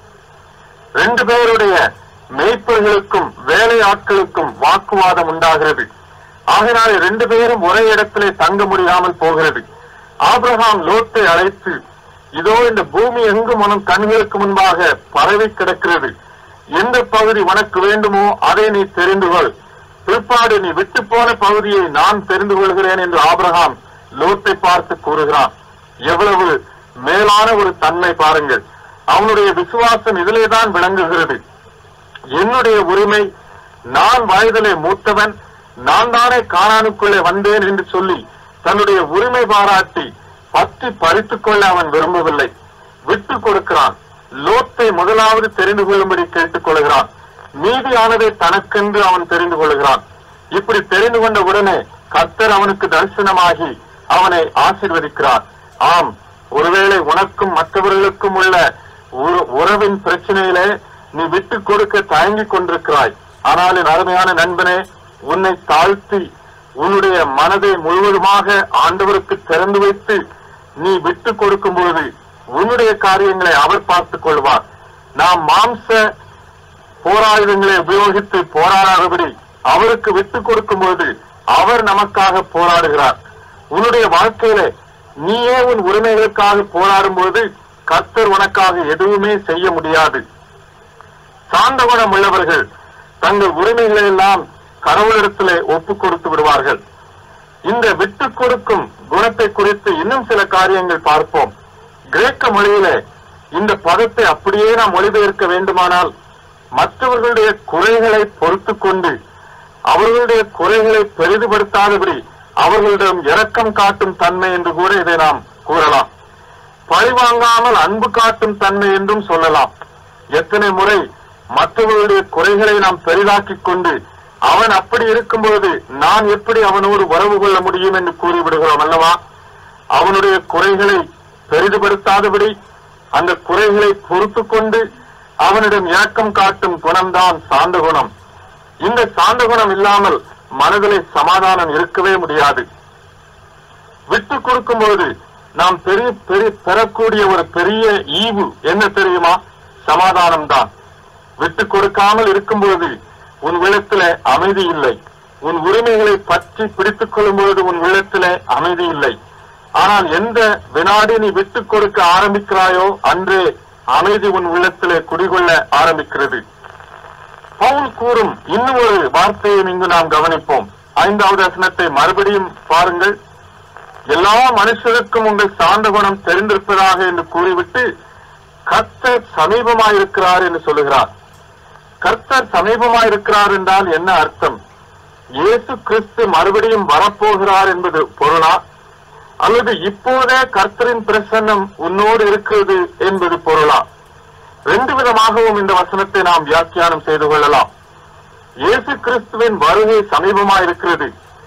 2 பேருடைய மேய்ப்பர்களுக்கும் வேலை ஆட்களுக்கும் வாக்குவாதம் உண்டாகிறது. ஆகினாலே 2 பேரும் ஒரே இடத்திலே தங்க முடியாமல் போகிறது. ஆபிரகாம் லோத்தை அழைத்து, இதோ இந்த பூமி எங்கும் உனக்கு கண்களுக்கு முன்பாக பரவி கிடக்கிறது, எந்த பகுதி உனக்கு வேண்டுமோ அதை நீ தெரிந்து கொள், பிற்பாடு நீ விட்டு போன பகுதியை நான் தெரிந்து கொள்கிறேன் என்று ஆபிரகாம் லோத்தை பார்த்து கூறுகிறான். எவ்வளவு மேலான ஒரு தன்மை பாருங்கள். அவனுடைய விசுவாசம் இதிலேதான் விளங்குகிறது. என்னுடைய உரிமை, நான் வயதிலே மூத்தவன், நான் தானே கானானுக்குள்ளே வந்தேன் என்று சொல்லி தன்னுடைய உரிமை பாராட்டி பற்றி பறித்துக் கொள்ள அவன் விரும்பவில்லை. விட்டு கொடுக்கிறான். லோத்தை முதலாவது தெரிந்து கொள்ளும்படி கேட்டுக் கொள்கிறான். மீதியானதை தனக்கென்று அவன் தெரிந்து கொள்கிறான். இப்படி தெரிந்து கொண்ட உடனே கர்த்தர் அவனுக்கு தரிசனமாகி அவனை ஆசீர்வதிக்கிறார். ஆம், ஒருவேளை உனக்கும் மற்றவர்களுக்கும் உள்ள உறவின் பிரச்சனையிலே நீ விட்டுக் கொடுக்க தயங்கிக் கொண்டிருக்கிறாய். ஆனால் என் அருமையான நண்பனே, உன்னை தாழ்த்தி உன்னுடைய மனதை முழுவதுமாக ஆண்டவருக்கு திறந்து வைத்து நீ விட்டுக் கொடுக்கும் பொழுது உன்னுடைய காரியங்களை அவர் பார்த்துக் கொள்வார். நாம் மாம்ச போராயுதங்களை உபயோகித்து போராடாதபடி அவருக்கு விட்டுக் கொடுக்கும் போது அவர் நமக்காக போராடுகிறார். உன்னுடைய வாழ்க்கையில நீயே உன் உரிமைகளுக்காக போராடும் போது கர்த்தர் உனக்காக எதுவுமே செய்ய முடியாது. சாந்த குணம் உள்ளவர்கள் தங்கள் உரிமைகளை எல்லாம் கடவுளிடத்திலே ஒப்புக் கொடுத்து விடுவார்கள். இந்த விட்டுக் கொடுக்கும் குணத்தை குறித்து இன்னும் சில காரியங்கள் பார்ப்போம். கிரேக்க மொழியிலே இந்த பதத்தை அப்படியே நாம் மொழிபெயர்க்க வேண்டுமானால், மற்றவர்களுடைய குறைகளை பொறுத்து கொண்டு அவர்களுடைய குறைகளை பெரிதுபடுத்தாதபடி அவர்களிடம் இரக்கம் காட்டும் தன்மை என்று கூட இதை நாம் கூறலாம். பழிவாங்காமல் அன்பு காட்டும் தன்மை என்றும் சொல்லலாம். எத்தனை முறை மற்றவர்களுடைய குறைகளை நாம் பெரிதாக்கிக் கொண்டு அவன் அப்படி இருக்கும்போது நான் எப்படி அவனோடு உறவு கொள்ள முடியும் என்று கூறிவிடுகிறோம் அல்லவா? அவனுடைய குறைகளை பெரிதுபடுத்தாதபடி அந்த குறைகளை பொறுத்து கொண்டு அவனிடம் இரக்கம் காட்டும் குணம்தான் சாந்த குணம். இந்த சாந்த குணம் இல்லாமல் மனதிலே சமாதானம் இருக்கவே முடியாது. விட்டுக் கொடுக்கும் போது நாம் பெறக்கூடிய ஒரு பெரிய ஈவு என்ன தெரியுமா? சமாதானம் தான். விட்டுக் கொடுக்காமல் இருக்கும்போது உன் உள்ளத்திலே அமைதி இல்லை. உன் உரிமைகளை பற்றி பிடித்துக் கொள்ளும் பொழுது உன் உள்ளத்திலே அமைதி இல்லை. ஆனால் எந்த வினாடி நீ விட்டுக் கொடுக்க ஆரம்பிக்கிறாயோ அன்றே அமைதி உன் உள்ளத்திலே குடிகொள்ள ஆரம்பிக்கிறது. பவுல் கூறும் இன்னும் ஒரு வார்த்தையை இங்கு நாம் கவனிப்போம். 5வது வசனத்தை மறுபடியும் பாருங்கள். எல்லா மனுஷருக்கும் உங்கள் சாந்த குணம் தெரிந்திருப்பதாக என்று கூறிவிட்டு கர்த்தர் சமீபமாயிருக்கிறார் என்று சொல்லுகிறார். கர்த்தர் சமீபமாயிருக்கிறார் என்றால் என்ன அர்த்தம்? இயேசு கிறிஸ்து மறுபடியும் வரப்போகிறார் என்பது பொருளா, அல்லது இப்போதே கர்த்தரின் பிரசன்னம் உன்னோடு இருக்கிறது என்பது பொருளா? ரெண்டு விதமாகவும் இந்த வசனத்தை நாம் வியாக்கியானம் செய்து கொள்ளலாம். இயேசு கிறிஸ்துவின் வருகை சமீபமாயிருக்கிறது,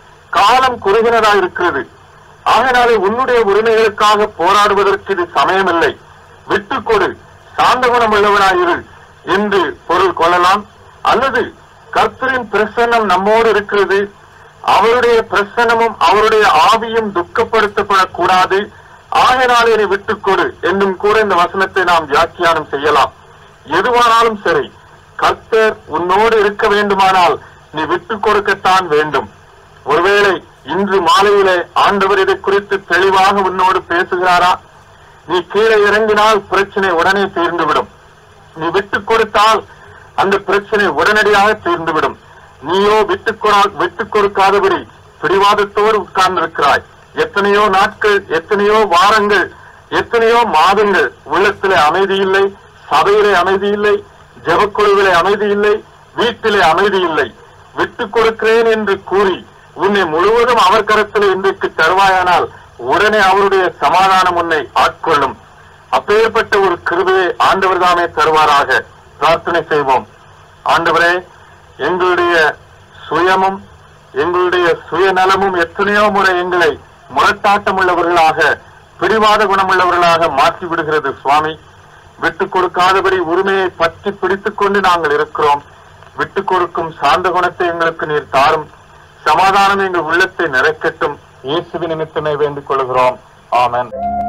காலம் குறுகினதாயிருக்கிறது. ஆகையினாலே உன்னுடைய உரிமைகளுக்காக போராடுவதற்கு இது சமயமில்லை, விட்டுக்கொடு, சாந்த குணம் உள்ளவனாயிரு என்று பொருள் கொள்ளலாம். அல்லது கர்த்தரின் பிரசன்னம் நம்மோடு இருக்கிறது, அவருடைய பிரசன்னமும் அவருடைய ஆவியும் துக்கப்படுத்தப்படக்கூடாது, ஆகையினாலே நீ விட்டுக்கொடு என்னும் கூட இந்த வசனத்தை நாம் வியாக்கியானம் செய்யலாம். எதுவானாலும் சரி, கர்த்தர் உன்னோடு இருக்க வேண்டுமானால் நீ விட்டுக் கொடுக்கத்தான் வேண்டும். ஒருவேளை இன்று மாலையிலே ஆண்டவர் இதை குறித்து தெளிவாக உன்னோடு பேசுகிறாரா? நீ கீழே இறங்கினால் பிரச்சனை உடனே தீர்ந்துவிடும். நீ விட்டுக் கொடுத்தால் அந்த பிரச்சனை உடனடியாக தீர்ந்துவிடும். நீயோ விட்டுக் கொடுக்காதபடி பிடிவாதத்தோடு உட்கார்ந்திருக்கிறாய். எத்தனையோ நாட்கள், எத்தனையோ வாரங்கள், எத்தனையோ மாதங்கள் உள்ளத்திலே அமைதி இல்லை, சபையிலே அமைதி இல்லை, ஜெபக்குழுவிலே அமைதி இல்லை, வீட்டிலே அமைதி இல்லை. விட்டுக் கொடுக்கிறேன் என்று கூறி உன்னை முழுவதும் அவர் கரத்திலே இன்றைக்கு தருவாயானால் உடனே அவருடைய சமாதானம் உன்னை ஆட்கொள்ளும். அப்பேற்பட்ட ஒரு கிருபையை ஆண்டவர் தாமே தருவாராக. பிரார்த்தனை செய்வோம். ஆண்டவரே, எங்களுடைய சுயமும் எங்களுடைய சுயநலமும் எத்தனையோ முறை எங்களை முரட்டாட்டம் உள்ளவர்களாக, பிடிவாத குணமுள்ளவர்களாக மாற்றி விடுகிறது சுவாமி. விட்டுக் கொடுக்காதபடி உரிமையை பற்றி பிடித்துக் கொண்டு நாங்கள் இருக்கிறோம். விட்டுக் கொடுக்கும் சாந்த குணத்தை எங்களுக்கு நீர் தாரும். சமாதானம் எங்கள் உள்ளத்தை நிறைக்கட்டும். இயேசுவின் நிமித்தமே வேண்டிக் கொள்கிறோம். ஆமென்.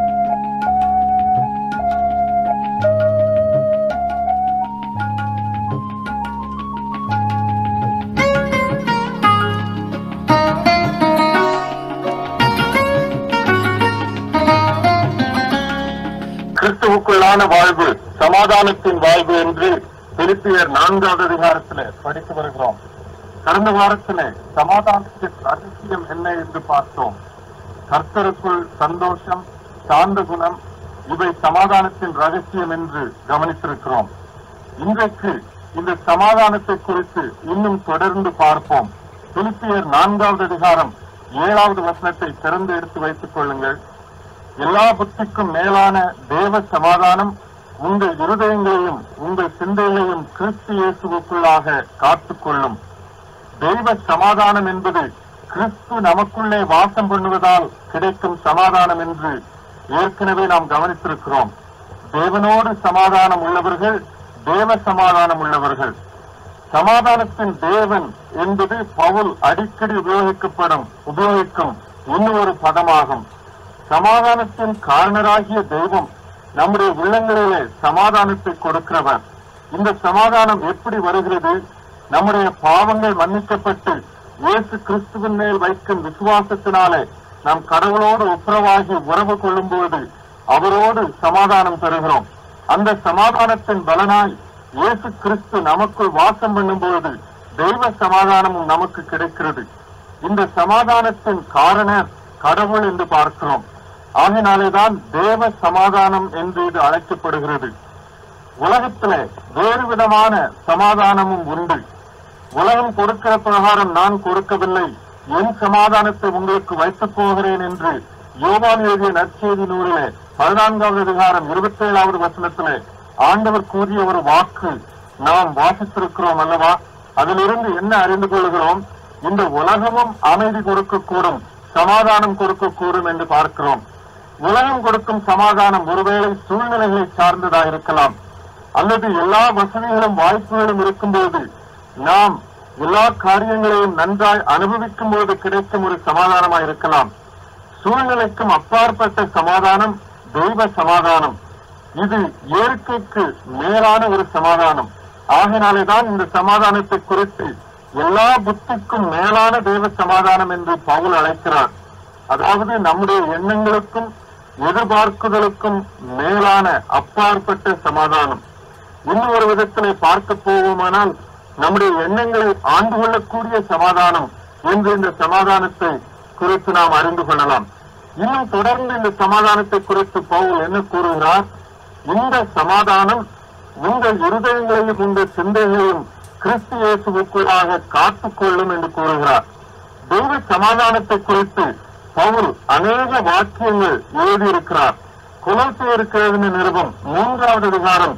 கிறிஸ்துவுக்குள்ளான வாழ்வு சமாதானத்தின் வாழ்வு என்று பிலிப்பியர் 4வது அதிகாரத்திலே படித்து வருகிறோம். கடந்த வாரத்திலே சமாதானத்தின் ரகசியம் என்ன என்று பார்த்தோம். கர்த்தருக்குள் சந்தோஷம், சாந்த குணம், இவை சமாதானத்தின் ரகசியம் என்று கவனித்திருக்கிறோம். இன்றைக்கு இந்த சமாதானத்தை குறித்து இன்னும் தொடர்ந்து பார்ப்போம். பிலிப்பியர் 4வது அதிகாரம் 7வது வசனத்தை திறந்து எடுத்து வைத்துக் கொள்ளுங்கள். எல்லா புத்திக்கும் மேலான தேவ சமாதானம் உங்கள் இருதயங்களையும் உங்கள் சிந்தைகளையும் கிறிஸ்து இயேசுவுக்குள்ளாக காத்துக்கொள்ளும். தெய்வ சமாதானம் என்பது கிறிஸ்து நமக்குள்ளே வாசம் பண்ணுவதால் கிடைக்கும் சமாதானம் என்று ஏற்கனவே நாம் கவனித்திருக்கிறோம். தேவனோடு சமாதானம் உள்ளவர்கள் தேவ சமாதானம் உள்ளவர்கள். சமாதானத்தின் தேவன் என்பது பவுல் அடிக்கடி உபயோகிக்கும் இன்னொரு பதமாகும். சமாதானத்தின் காரணராகிய தெய்வம் நம்முடைய உள்ளங்களிலே சமாதானத்தை கொடுக்கிறவர். இந்த சமாதானம் எப்படி வருகிறது? நம்முடைய பாவங்கள் மன்னிக்கப்பட்டு இயேசு கிறிஸ்துவின் மேல் வைக்கும் விசுவாசத்தினாலே நாம் கடவுளோடு ஒப்புரவாகி உறவு கொள்ளும்போது அவரோடு சமாதானம் பெறுகிறோம். அந்த சமாதானத்தின் பலனாய் இயேசு கிறிஸ்து நமக்குள் வாசம் பண்ணும்போது தெய்வ சமாதானமும் நமக்கு கிடைக்கிறது. இந்த சமாதானத்தின் காரணர் கடவுள் என்று பார்க்கிறோம். ஆகினாலேதான் தேவ சமாதானம் என்று இது அழைக்கப்படுகிறது. உலகத்திலே வேறு விதமான சமாதானமும் உண்டு. உலகம் கொடுக்கிற பிரகாரம் நான் கொடுக்கவில்லை, என் சமாதானத்தை உங்களுக்கு வைத்துப் போகிறேன் என்று யோவான் எழுதிய நற்செய்தி நூலிலே 14வது அதிகாரம் 27வது வசனத்திலே ஆண்டவர் கூறிய ஒரு வாக்கு நாம் வாசித்திருக்கிறோம் அல்லவா? அதிலிருந்து என்ன அறிந்து கொள்கிறோம்? இந்த உலகமும் அமைதி கொடுக்கக்கூடும், சமாதானம் கொடுக்கக்கூடும் என்று பார்க்கிறோம். உலகம் கொடுக்கும் சமாதானம் ஒருவேளை சூழ்நிலைகளை சார்ந்ததாக இருக்கலாம், அல்லது எல்லா வசதிகளும் வாய்ப்புகளும் இருக்கும்போது நாம் எல்லா காரியங்களையும் நன்றாய் அனுபவிக்கும் போது கிடைக்கும் ஒரு சமாதானமாக இருக்கலாம். சூழ்நிலைக்கும் அப்பாற்பட்ட சமாதானம் தெய்வ சமாதானம். இது இயற்கைக்கு மேலான ஒரு சமாதானம். ஆகினாலேதான் இந்த சமாதானத்தை குறித்து எல்லா புத்திக்கும் மேலான தெய்வ சமாதானம் என்று பவுல் அழைக்கிறார். அதாவது நம்முடைய எண்ணங்களுக்கும் எதிர்பார்க்குதலுக்கும் மேலான அப்பாற்பட்ட சமாதானம். இன்னும் ஒரு விதத்திலே பார்க்க போவோமானால் நம்முடைய எண்ணங்களை ஆண்டு கொள்ளக்கூடிய சமாதானம் என்று இந்த சமாதானத்தை குறித்து நாம் அறிந்து கொள்ளலாம். இன்னும் தொடர்ந்து இந்த சமாதானத்தை குறித்து பவுல் என்ன கூறுகிறார்? இந்த சமாதானம் உங்கள் இருதயங்களையும் உங்கள் சிந்தைகளையும் கிறிஸ்து இயேசுவுக்குள்ளாக காத்துக்கொள்ளும் என்று கூறுகிறார். தெய்வ சமாதானத்தை குறித்து பவுல் அநேக வாக்கியங்கள் எழுதியிருக்கிறார். கொலோசியருக்கு நிருபம் 3வது அதிகாரம்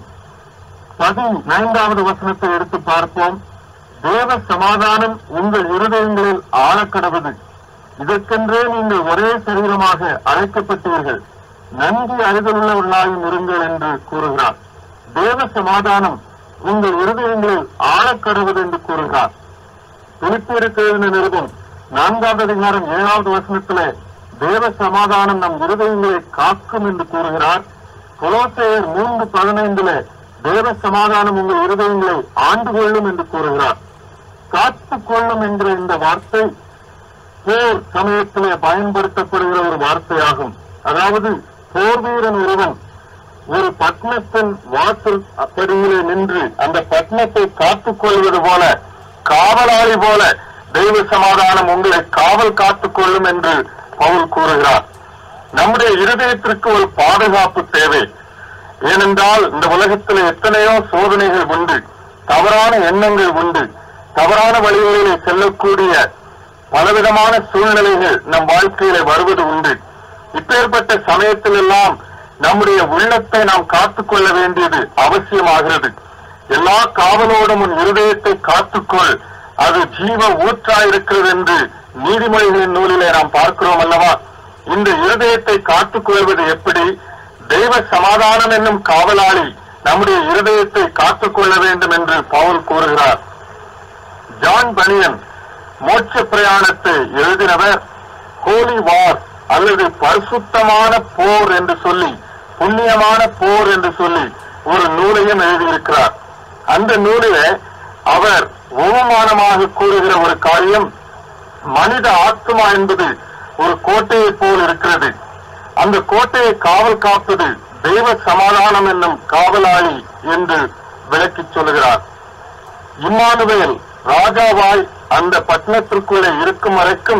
15வது வசனத்தை எடுத்து பார்ப்போம். தேவ சமாதானம் உங்கள் இருதயங்களில் ஆழக்கடவது, இதற்கென்றே நீங்கள் ஒரே சரீரமாக அழைக்கப்பட்டீர்கள், நன்றி அறிதலுள்ளவர்களாயும் இருங்கள் என்று கூறுகிறார். தேவ சமாதானம் உங்கள் இருதயங்களில் ஆழக்கடவது என்று கூறுகிறார். பிலிப்பியருக்கு நிருபம் 4வது அதிகாரம் 7வது வசனத்திலே தேவ சமாதானம் நம் இருதயங்களை காக்கும் என்று கூறுகிறார். கொலோசையர் 3:15 தேவ சமாதானம் உங்கள் இருதயங்களை ஆண்டு கொள்ளும் என்று கூறுகிறார். காத்துக் கொள்ளும் என்ற இந்த வார்த்தை போர் சமயத்திலே பயன்படுத்தப்படுகிற ஒரு வார்த்தையாகும். அதாவது போர் வீரன் ஒருவன் ஒரு பட்டணத்தின் வாசல் படியிலே நின்று அந்த பட்டணத்தை காத்துக் கொள்வது போல, காவலாளி போல தெய்வ சமாதானம் உங்களை காவல் காத்துக் கொள்ளும் என்று பவுல் கூறுகிறார். நம்முடைய இருதயத்திற்கு ஒரு பாதுகாப்பு தேவை. ஏனென்றால் இந்த உலகத்தில் எத்தனையோ சோதனைகள் உண்டு, தவறான எண்ணங்கள் உண்டு, தவறான வழிகளிலே செல்லக்கூடிய பலவிதமான சூழ்நிலைகள் நம் வாழ்க்கையிலே வருவது உண்டு. இப்பேற்பட்ட சமயத்தில் எல்லாம் நம்முடைய உள்ளத்தை நாம் காத்துக்கொள்ள வேண்டியது அவசியமாகிறது. எல்லா காவலோடும் உன் இருதயத்தை காத்துக்கொள், அது ஜீவ ஊற்றாயிருக்கிறது என்று நீதிமொழிகளின் நூலிலே நாம் பார்க்கிறோம் அல்லவா? இந்த இருதயத்தை காத்துக்கொள்வது எப்படி? தெய்வ சமாதானம் என்னும் காவலாளி நம்முடைய இருதயத்தை காத்துக்கொள்ள வேண்டும் என்று பவுல் கூறுகிறார். ஜான் பனியன் மோட்ச பிரயாணத்தை எழுதினவர் ஹோலி வார் அல்லது பரிசுத்தமான போர் என்று சொல்லி, புண்ணியமான போர் என்று சொல்லி ஒரு நூலையும் எழுதியிருக்கிறார். அந்த நூலிலே அவர் உபமானமாக கூறுகிற ஒரு காரியம், மனித ஆத்மா என்பது ஒரு கோட்டையை போல் இருக்கிறது. அந்த கோட்டையை காவல் காப்பது தெய்வ சமாதானம் என்னும் காவலாளி என்று விளக்கிச் சொல்கிறார். இம்மானுவேல் ராஜாவாய் அந்த பட்டணத்திற்குள்ளே இருக்கும் வரைக்கும்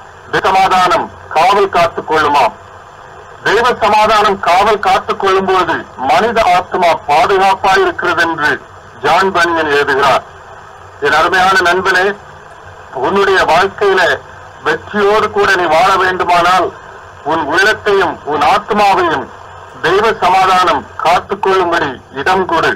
சமாதானம் காவல் காத்துக் கொள்ளுமாம். தெய்வ சமாதானம் காவல் காத்துக் கொள்ளும் போது மனித ஆத்மா பாதுகாப்பாய் இருக்கிறது என்று ஜான் பனியன் எழுதுகிறார். என் அருமையான நண்பனே, உன்னுடைய வாழ்க்கையில வெற்றியோடு கூட நீ வாழ வேண்டுமானால் உன் உள்ளத்தையும் உன் ஆத்மாவையும் தெய்வ சமாதானம் காத்துக்கொள்ளும்படி இடம் கொடு.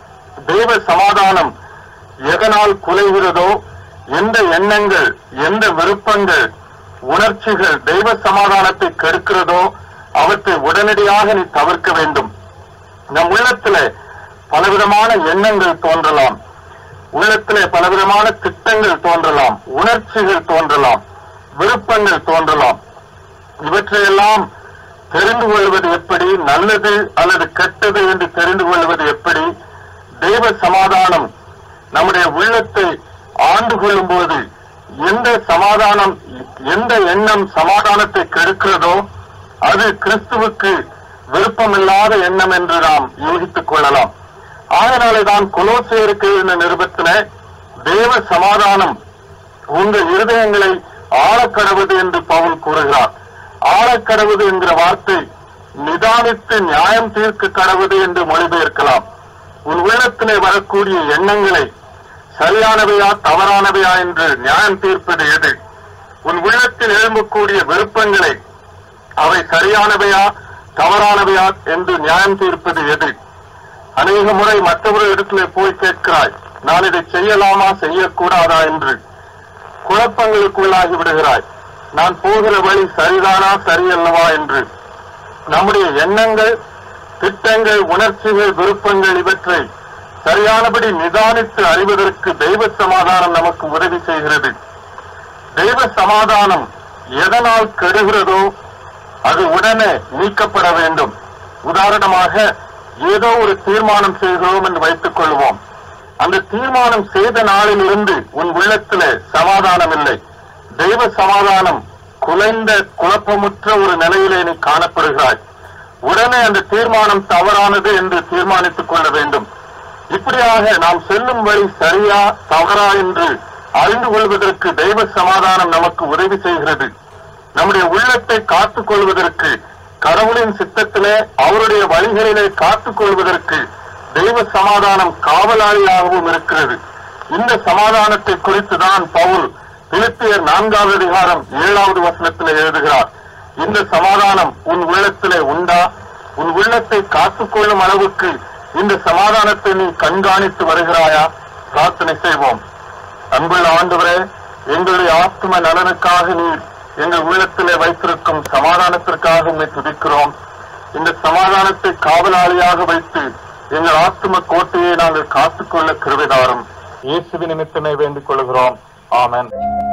தெய்வ சமாதானம் எதனால் குலைகிறதோ, எந்த எண்ணங்கள், எந்த விருப்பங்கள், உணர்ச்சிகள் தெய்வ சமாதானத்தை கெடுக்கிறதோ அவற்றை உடனடியாக நீ தவிர்க்க வேண்டும். நம் உள்ளத்திலே பலவிதமான எண்ணங்கள் தோன்றலாம், உள்ளத்திலே பலவிதமான திட்டங்கள் தோன்றலாம், உணர்ச்சிகள் தோன்றலாம், விருப்பங்கள் தோன்றலாம். இவற்றையெல்லாம் தெரிந்து கொள்வது எப்படி? நல்லது அல்லது கெட்டது என்று தெரிந்து கொள்வது எப்படி? தெய்வ சமாதானம் நம்முடைய உள்ளத்தை ஆண்டு கொள்ளும் போது எந்த சமாதானம், எந்த எண்ணம் சமாதானத்தை கெடுக்கிறதோ அது கிறிஸ்துவுக்கு விருப்பமில்லாத எண்ணம் என்று நாம் யூகித்துக் கொள்ளலாம். ஆதனாலேதான் கொலோசியருக்கு இந்த நிருபத்தில தேவ சமாதானம் உங்கள் இருதயங்களை ஆழக்கடவது என்று பவுல் கூறுகிறார். ஆழக்கடவது என்கிற வார்த்தை நிதானித்து நியாயம் தீர்க்க கடவுது என்று மொழிபெயர்க்கலாம். உன் உள்ளத்திலே வரக்கூடிய எண்ணங்களை சரியானவையா தவறானவையா என்று நியாயம் தீர்ப்பது எது? உன் உள்ளத்தில் எழும்பக்கூடிய விருப்பங்களை அவை சரியானவையா தவறானவையா என்று நியாயம் தீர்ப்பது எது? அநேக முறை மற்றவர்களிடத்திலே போய் கேட்கிறாய், நான் இதை செய்யலாமா செய்யக்கூடாதா என்று குழப்பங்களுக்குள்ளாகி விடுகிறாய். நான் போகிற வழி சரிதானா சரியல்லவா என்று. நம்முடைய எண்ணங்கள், திட்டங்கள், உணர்ச்சிகள், விருப்பங்கள் இவற்றை சரியானபடி நிதானித்து அறிவதற்கு தெய்வ சமாதானம் நமக்கு உதவி செய்கிறது. தெய்வ சமாதானம் எதனால் கெடுகிறதோ அது உடனே நீக்கப்பட வேண்டும். உதாரணமாக ஏதோ ஒரு தீர்மானம் செய்கிறோம் என்று வைத்துக் கொள்வோம். அந்த தீர்மானம் செய்த நாளிலிருந்து உன் உள்ளத்திலே சமாதானம் இல்லை. தெய்வ சமாதானம் குலைந்த குழப்பமுற்ற ஒரு நிலையிலே நீ காணப்படுகிறாய். உடனே அந்த தீர்மானம் தவறானது என்று தீர்மானித்துக் கொள்ள வேண்டும். இப்படியாக நாம் செல்லும் வழி சரியா தவறா என்று அறிந்து கொள்வதற்கு தெய்வ சமாதானம் நமக்கு உதவி செய்கிறது. நம்முடைய உள்ளத்தை காத்துக் கொள்வதற்கு, கடவுளின் சித்தத்திலே அவருடைய வழிகளிலே காத்துக் கொள்வதற்கு தெய்வ சமாதானம் காவலாளியாகவும் இருக்கிறது. இந்த சமாதானத்தை குறித்துதான் பவுல் பிலிப்பியர் 4வது அதிகாரம் 7வது வசனத்திலே எழுதுகிறார். இந்த சமாதானம் உன் உள்ளத்திலே உண்டா? உன் உள்ளத்தை காத்துக்கொள்ளும் அளவுக்கு இந்த சமாதானத்தை நீ கண்காணித்து வருகிறாயா? பிரார்த்தனை செய்வோம். அன்புள்ள ஆண்டவரே, எங்களுடைய ஆத்ம நலனுக்காக நீர் எங்கள் உள்ளத்திலே வைத்திருக்கும் சமாதானத்திற்காக உம்மை துதிக்கிறோம். இந்த சமாதானத்தை காவலாளியாக வைத்து எங்கள் ஆத்ம கோட்டையை நாங்கள் காத்துக்கொள்ள கிருபை தாரும். இயேசுவின் நிமித்தமே வேண்டிக் கொள்கிறோம். ஆமென்.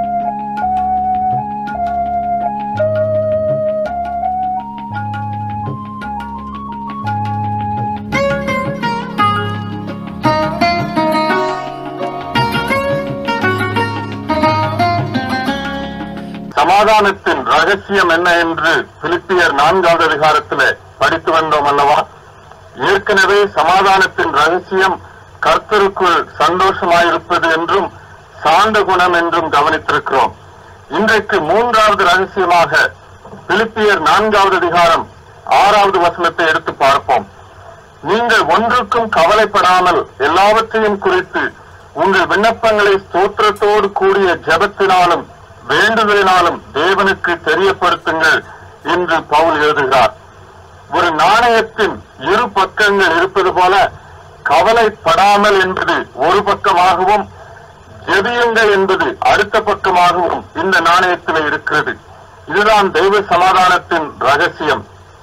சமாதானத்தின் ரகசியம் என்ன என்று பிலிப்பியர் 4வது அதிகாரத்திலே படித்து வந்தோம் அல்லவா? ஏற்கனவே சமாதானத்தின் ரகசியம் கர்த்தருக்குள் சந்தோஷமாயிருப்பது என்றும் சாந்த குணம் என்றும் கவனித்திருக்கிறோம். இன்றைக்கு 3வது ரகசியமாக பிலிப்பியர் 4வது அதிகாரம் 6வது வசனத்தை எடுத்து பார்ப்போம். நீங்கள் ஒன்றுக்கும் கவலைப்படாமல் எல்லாவற்றையும் குறித்து உங்கள் விண்ணப்பங்களை ஸ்தோத்திரத்தோடு கூடிய ஜெபத்தினாலும் வேண்டுதலினாலும் தேவனுக்கு தெரியப்படுத்துங்கள் என்று பவுல் எழுதுகிறார். ஒரு நாணயத்தின் இரு பக்கங்கள் இருப்பது போல கவலைப்படாமல் என்பது ஒரு பக்கமாகவும் ஜெபியுங்கள் என்பது அடுத்த பக்கமாகவும் இந்த நாணயத்தில் இருக்கிறது. இதுதான் தெய்வ சமாதானத்தின் ரகசியம்.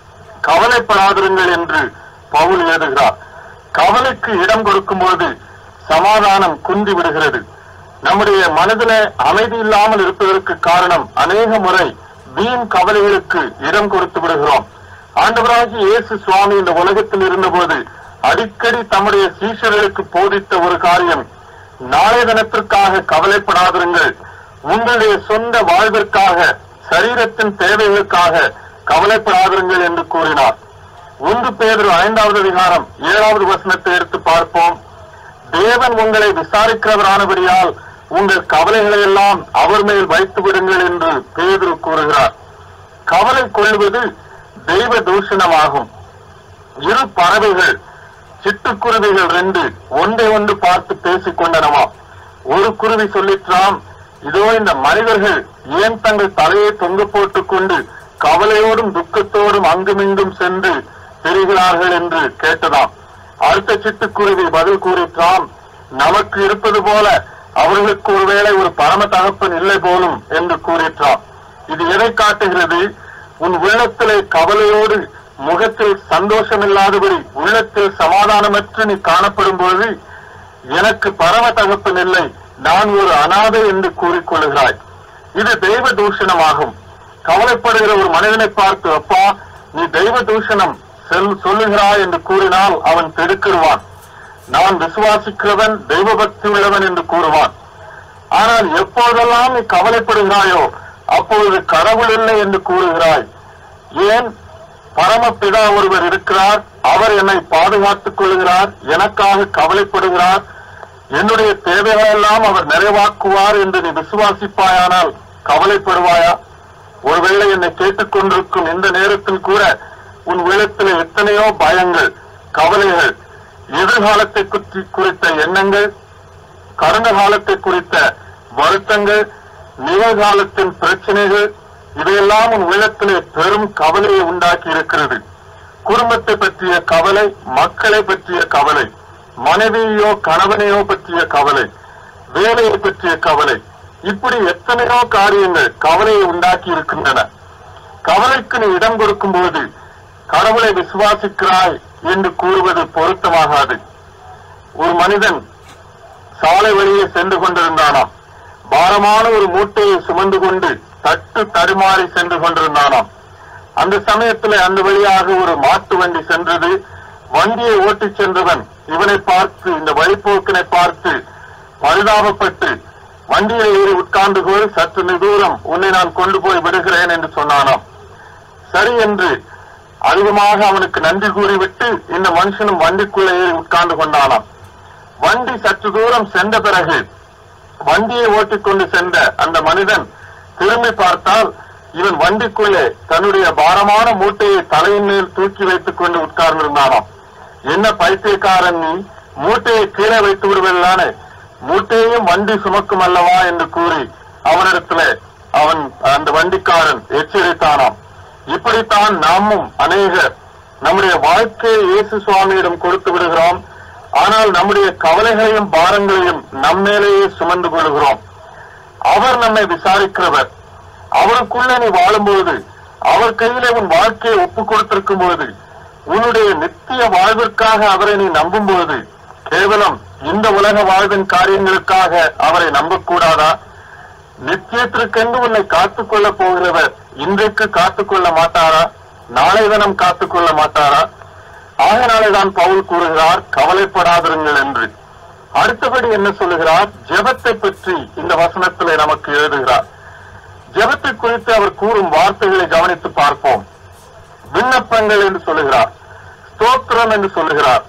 கவலைப்படாதிருங்கள் என்று பவுல் எழுதுகிறார். கவலைக்கு இடம் கொடுக்கும்போது சமாதானம் குந்தி விடுகிறது. நம்முடைய மனதிலே அமைதி இல்லாமல் இருப்பதற்கு காரணம் அநேக முறை வீண் கவலைகளுக்கு இடம் கொடுத்து விடுகிறோம். ஆண்டவராகிய இயேசு சுவாமி இந்த உலகத்தில் இருந்தபோது அடிக்கடி தம்முடைய சீஷர்களுக்கு போதித்த ஒரு காரியம், நாளைய தினத்திற்காக கவலைப்படாதிருங்கள், உங்களுடைய சொந்த வாழ்விற்காக, சரீரத்தின் தேவைகளுக்காக கவலைப்படாதிருங்கள் என்று கூறினார். 1 பேதுரு 5வது அதிகாரம் 7வது வசனத்தை எடுத்து பார்ப்போம். தேவன் உங்களை விசாரிக்கிறவரானபடியால் உங்கள் கவலைகளை எல்லாம் அவர் மேல் வைத்து விடுங்கள் என்று பேதுரு கூறுகிறார். கவலை கொள்வது தெய்வ தூஷணமாகும். இரு பறவைகள், சிட்டுக்குருவிகள் 2 ஒன்றை ஒன்று பார்த்து பேசிக் கொண்டனவா. ஒரு குருவி சொல்லிற்றாம், இதோ இந்த மனிதர்கள் ஏன் தங்கள் தலையை தொங்க போட்டுக் கொண்டு கவலையோடும் துக்கத்தோடும் அங்குமிங்கும் சென்று திரிகிறார்கள் என்று கேட்டதாம். அடுத்த சிட்டுக்குருவி பதில் கூறிற்றாம், நமக்கு இருப்பது போல அவர்களுக்கு ஒருவேளை ஒரு பரம தகப்பன் இல்லை போலும் என்று கூறிற்றாம். இது எதை காட்டுகிறது? உன் உள்ளத்திலே கவலையோடு முகத்தில் சந்தோஷம் இல்லாதபடி உள்ளத்தில் சமாதானமற்று நீ காணப்படும் பொழுது எனக்கு பரம தகப்பன் இல்லை, நான் ஒரு அனாதை என்று கூறிக்கொள்கிறாய். இது தெய்வ தூஷணமாகும். கவலைப்படுகிற ஒரு மனிதனை பார்த்து, அப்பா நீ தெய்வ தூஷணம் சொல்லுகிறாய் என்று கூறினால் அவன் திடுக்கிடுவான். நான் விசுவாசிக்கிறவன், தெய்வ பக்தி உள்ளவன் என்று கூறுவான். ஆனால் எப்போதெல்லாம் நீ கவலைப்படுகிறாயோ அப்பொழுது கடவுள் இல்லை என்று கூறுகிறாய். ஏன்? பரமபிதா ஒருவர் இருக்கிறார், அவர் என்னை பாதுகாத்துக் கொள்கிறார், எனக்காக கவலைப்படுகிறார், என்னுடைய தேவைகளெல்லாம் அவர் நிறைவாக்குவார் என்று நீ விசுவாசிப்பாயானால் கவலைப்படுவாயா? ஒருவேளை என்னை கேட்டுக் கொண்டிருக்கும் இந்த நேரத்தில் கூட உன் உள்ளத்தில் எத்தனையோ பயங்கள், கவலைகள், எதிர்காலத்தை குறித்த எண்ணங்கள், கடந்த காலத்தை குறித்த வருத்தங்கள், நிகழ்காலத்தின் பிரச்சனைகள், இவையெல்லாம் உன் உள்ளத்திலே பெரும் கவலையை உண்டாக்கி இருக்கிறது. குடும்பத்தை பற்றிய கவலை, மக்களை பற்றிய கவலை, மனைவியோ கணவனையோ பற்றிய கவலை, வேலையை பற்றிய கவலை, இப்படி எத்தனையோ காரியங்கள் கவலையை உண்டாக்கி இருக்கின்றன. கவலைக்கு நீ இடம் கொடுக்கும் போது கடவுளை விசுவாசிக்கிறாய் என்று கூறுவது பொருத்தமாகாது. ஒரு மனிதன் சாலை வழியே சென்று கொண்டிருந்தானாம். பாரமான ஒரு மூட்டையை சுமந்து கொண்டு தட்டு தடுமாறி சென்று கொண்டிருந்தானாம். அந்த சமயத்தில் அந்த வழியாக ஒரு மாட்டு வண்டி சென்றது. வண்டியை ஓட்டிச் சென்றவன் இவனை பார்த்து, இந்த வழிபோக்கினை பார்த்து பரிதாபப்பட்டு வண்டியில் ஏறி உட்கார்ந்து போய், சற்று தூரம் உன்னை நான் கொண்டு போய் விடுகிறேன் என்று சொன்னானாம். சரி என்று அதிகமாக அவனுக்கு நன்றி கூறிவிட்டு இந்த மனுஷனும் வண்டிக்குள்ளே ஏறி உட்கார்ந்து கொண்டானாம். வண்டி சற்று தூரம் சென்ற பிறகு வண்டியை ஓட்டிக்கொண்டு சென்ற அந்த மனிதன் திரும்பி பார்த்தால் இவன் வண்டிக்குள்ளே தன்னுடைய பாரமான மூட்டையை தலையின் மேல் தூக்கி வைத்துக் கொண்டு உட்கார்ந்திருந்தானாம். என்ன பைத்தியக்காரன் நீ, மூட்டையை கீழே வைத்து விடுவதில்தானே, மூட்டையையும் வண்டி சுமக்கும் அல்லவா என்று கூறி அவனிடத்துல அவன் அந்த வண்டிக்காரன் எச்சரித்தானாம். இப்படித்தான் நாமும் அநேகர் நம்முடைய வாழ்க்கையை இயேசு சுவாமியிடம் கொடுத்து விடுகிறோம். ஆனால் நம்முடைய கவலைகளையும் பாரங்களையும் நம்மேலேயே சுமந்து கொள்கிறோம். அவர் நம்மை விசாரிக்கிறவர். அவருக்குள்ள நீ வாழும்போது, அவர் கையிலே உன் வாழ்க்கையை ஒப்புக் கொடுத்திருக்கும் போது, உன்னுடைய நித்திய வாழ்விற்காக அவரை நீ நம்பும் போது, கேவலம் இந்த உலக வாழ்வின் காரியங்களுக்காக அவரை நம்பக்கூடாதா? நித்தியத்திற்கென்று உன்னை காத்துக் கொள்ள போகிறவர் இன்றைக்கு காத்துக்கொள்ள மாட்டாரா? நாளை தினம் காத்துக்கொள்ள மாட்டாரா? ஆகையினாலேதான் பவுல் கூறுகிறார், கவலைப்படாதிருங்கள் என்று. அடுத்தபடி என்ன சொல்லுகிறார்? ஜெபத்தை பற்றி இந்த வசனத்திலே நமக்கு எழுதுகிறார். ஜெபத்தை குறித்து அவர் கூறும் வார்த்தைகளை கவனித்து பார்ப்போம். விண்ணப்பங்கள் என்று சொல்லுகிறார், ஸ்தோத்திரம் என்று சொல்லுகிறார்,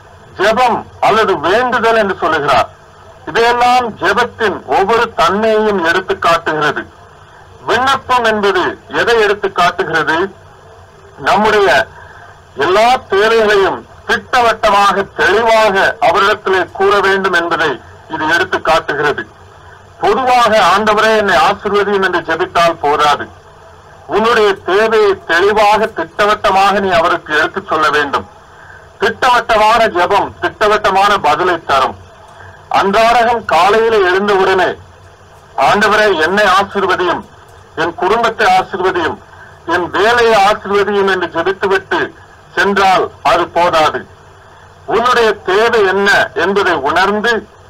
ஜெபம் அல்லது வேண்டுதல் என்று சொல்லுகிறார். இதையெல்லாம் ஜெபத்தின் ஒவ்வொரு தன்மையையும் எடுத்து காட்டுகிறது. விண்ணப்பம் என்பது எதை எடுத்து காட்டுகிறது? நம்முடைய எல்லா தேவைகளையும் திட்டவட்டமாக தெளிவாக அவரிடத்திலே கூற வேண்டும் என்பதை இது எடுத்து காட்டுகிறது. பொதுவாக ஆண்டவரே என்னை ஆசீர்வதியும் என்று ஜெபித்தால் போதாது. உன்னுடைய தேவையை தெளிவாக திட்டவட்டமாக நீ அவருக்கு எடுத்துச் சொல்ல வேண்டும். திட்டவட்டமான ஜெபம் திட்டவட்டமான பதிலை தரும். அன்றாடம் காலையில எழுந்தவுடனே ஆண்டவரே என்னை ஆசீர்வதியும், என் குடும்பத்தை ஆசீர்வதியும், என் வேலையை ஆசீர்வதியும் என்று ஜெபித்துவிட்டு சென்றால் அது போதாது. உன்னுடைய தேவை என்ன என்பதை உணர்ந்து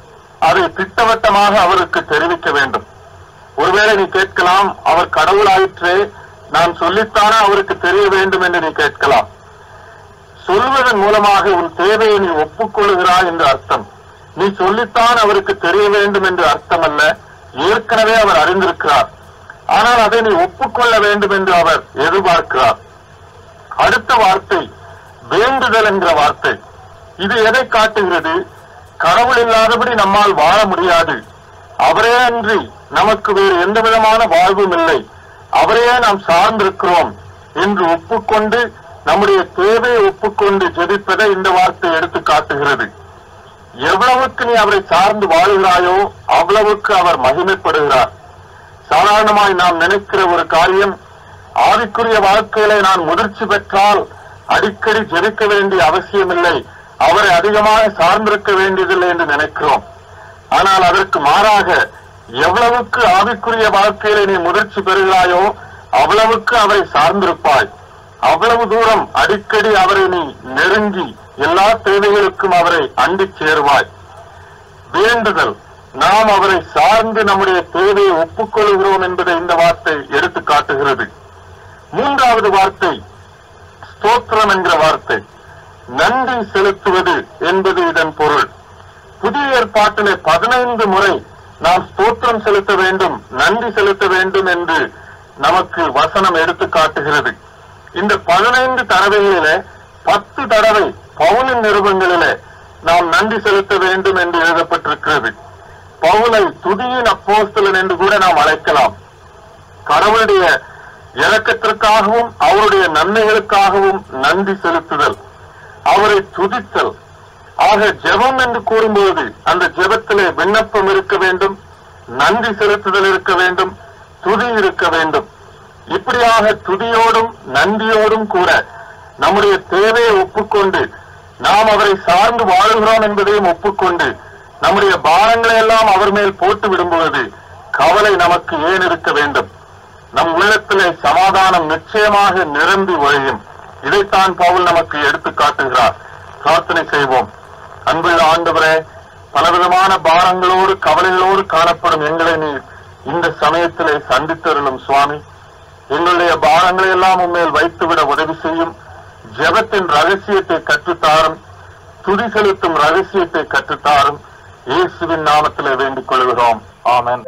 அதை திட்டவட்டமாக அவருக்கு தெரிவிக்க வேண்டும். ஒருவேளை நீ கேட்கலாம், அவர் கடவுளாயிற்றே, நான் சொல்லித்தானே அவருக்கு தெரிய வேண்டும் என்று நீ கேட்கலாம். சொல்வதன் மூலமாக உன் தேவையை நீ ஒப்புக்கொள்கிறாய் என்று அர்த்தம். நீ சொல்லித்தான் அவருக்கு தெரிய வேண்டும் என்று அர்த்தம் அல்ல. ஏற்கனவே அவர் அறிந்திருக்கிறார். ஆனால் அதை நீ ஒப்புக்கொள்ள வேண்டும் என்று அவர் எதிர்பார்க்கிறார். அடுத்த வார்த்தை வேண்டுதல் என்கிற வார்த்தை. இது எதை காட்டுகிறது? கடவுள் இல்லாதபடி நம்மால் வாழ முடியாது. அவரே அன்றி நமக்கு வேறு எந்த விதமான வாழ்வும் இல்லை. அவரையே நாம் சார்ந்திருக்கிறோம் என்று ஒப்புக்கொண்டு நம்முடைய தேவையை ஒப்புக்கொண்டு ஜெபிப்பதை இந்த வார்த்தை எடுத்து காட்டுகிறது. எவ்வளவுக்கு நீ அவரை சார்ந்து வாழுகிறாயோ அவ்வளவுக்கு அவர் மகிமைப்படுகிறார். சாதாரணமாய் நாம் நினைக்கிற ஒரு காரியம், ஆவிக்குரிய வாழ்க்கையிலே நான் முதிர்ச்சி பெற்றால் அடிக்கடி ஜெபிக்க வேண்டிய அவசியமில்லை, அவரை அதிகமாக சார்ந்திருக்க வேண்டியதில்லை என்று நினைக்கிறோம். ஆனால் அதற்கு மாறாக எவ்வளவுக்கு ஆவிக்குரிய வாழ்க்கையிலே நீ முதிர்ச்சி பெறுகிறாயோ அவ்வளவுக்கு அவரை சார்ந்திருப்பாய். அவ்வளவு தூரம் அடிக்கடி அவரை நீ நெருங்கி எல்லா தேவைகளுக்கும் அவரை அண்டிச் சேருவாய். வேண்டுதல், நாம் அவரை சார்ந்து நம்முடைய தேவையை ஒப்புக்கொள்கிறோம் என்பதை இந்த வார்த்தை எடுத்து காட்டுகிறது. மூன்றாவது வார்த்தை ஸ்தோத்திரம் என்கிற வார்த்தை. நன்றி செலுத்துவது என்பது இதன் பொருள். புதிய ஏற்பாட்டிலே 15 முறை நாம் ஸ்தோத்திரம் செலுத்த வேண்டும், நன்றி செலுத்த வேண்டும் என்று நமக்கு வசனம் எடுத்து காட்டுகிறது. இந்த 15 தடவைகளிலே 10 தடவை பவுலின் நிருபங்களிலே நாம் நன்றி செலுத்த வேண்டும் என்று எழுதப்பட்டிருக்கிறது. பவுலை துதியின் அப்போஸ்தலன் என்று கூட நாம் அழைக்கலாம். கடவுளுடைய இரக்கத்திற்காகவும் அவருடைய நன்மைகளுக்காகவும் நன்றி செலுத்துதல், அவரை துதித்தல். ஆக ஜெபம் என்று கூறும்போது அந்த ஜெபத்திலே விண்ணப்பம் இருக்க வேண்டும், நன்றி செலுத்துதல் இருக்க வேண்டும், துதி இருக்க வேண்டும். இப்படியாக துதியோடும் நன்றியோடும் கூட நம்முடைய தேவையை ஒப்புக்கொண்டு நாம் அவரை சார்ந்து வாழுகிறோம் என்பதையும் ஒப்புக்கொண்டு நம்முடைய பாரங்களை எல்லாம் அவர் மேல் போட்டு விடும்போது கவலை நமக்கு ஏன் இருக்க வேண்டும்? நம் உள்ளத்திலே சமாதானம் நிச்சயமாக நிரம்பி ஒழியும். இதைத்தான் பவுல் நமக்கு எடுத்து காட்டுகிறார். பிரார்த்தனை செய்வோம். அன்புள்ள ஆண்டவரே, பலவிதமான பாரங்களோடு கவலைகளோடு காணப்படும் எங்களை நீர் இந்த சமயத்திலே சந்தித்தருளும் சுவாமி. எங்களுடைய பாரங்களை எல்லாம் உண்மையில் வைத்துவிட உதவி செய்யும். ஜெபத்தின் ரகசியத்தை கற்றுத்தாரும், துதி செலுத்தும் ரகசியத்தை கற்றுத்தாரும். இயேசுவின் நாமத்திலே வேண்டிக் கொள்கிறோம். ஆமென்.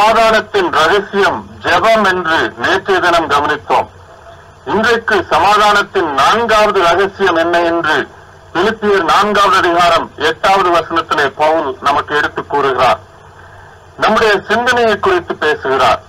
சமாதானத்தின் ரகசியம் ஜெபம் என்று நேற்றைய தினம் கவனித்தோம். இன்றைக்கு சமாதானத்தின் 4வது ரகசியம் என்ன என்று பிலிப்பியர் 4வது அதிகாரம் 8வது வசனத்திலே பவுல் நமக்கு எடுத்துக் கூறுகிறார். நம்முடைய சிந்தனையை குறித்து பேசுகிறார்.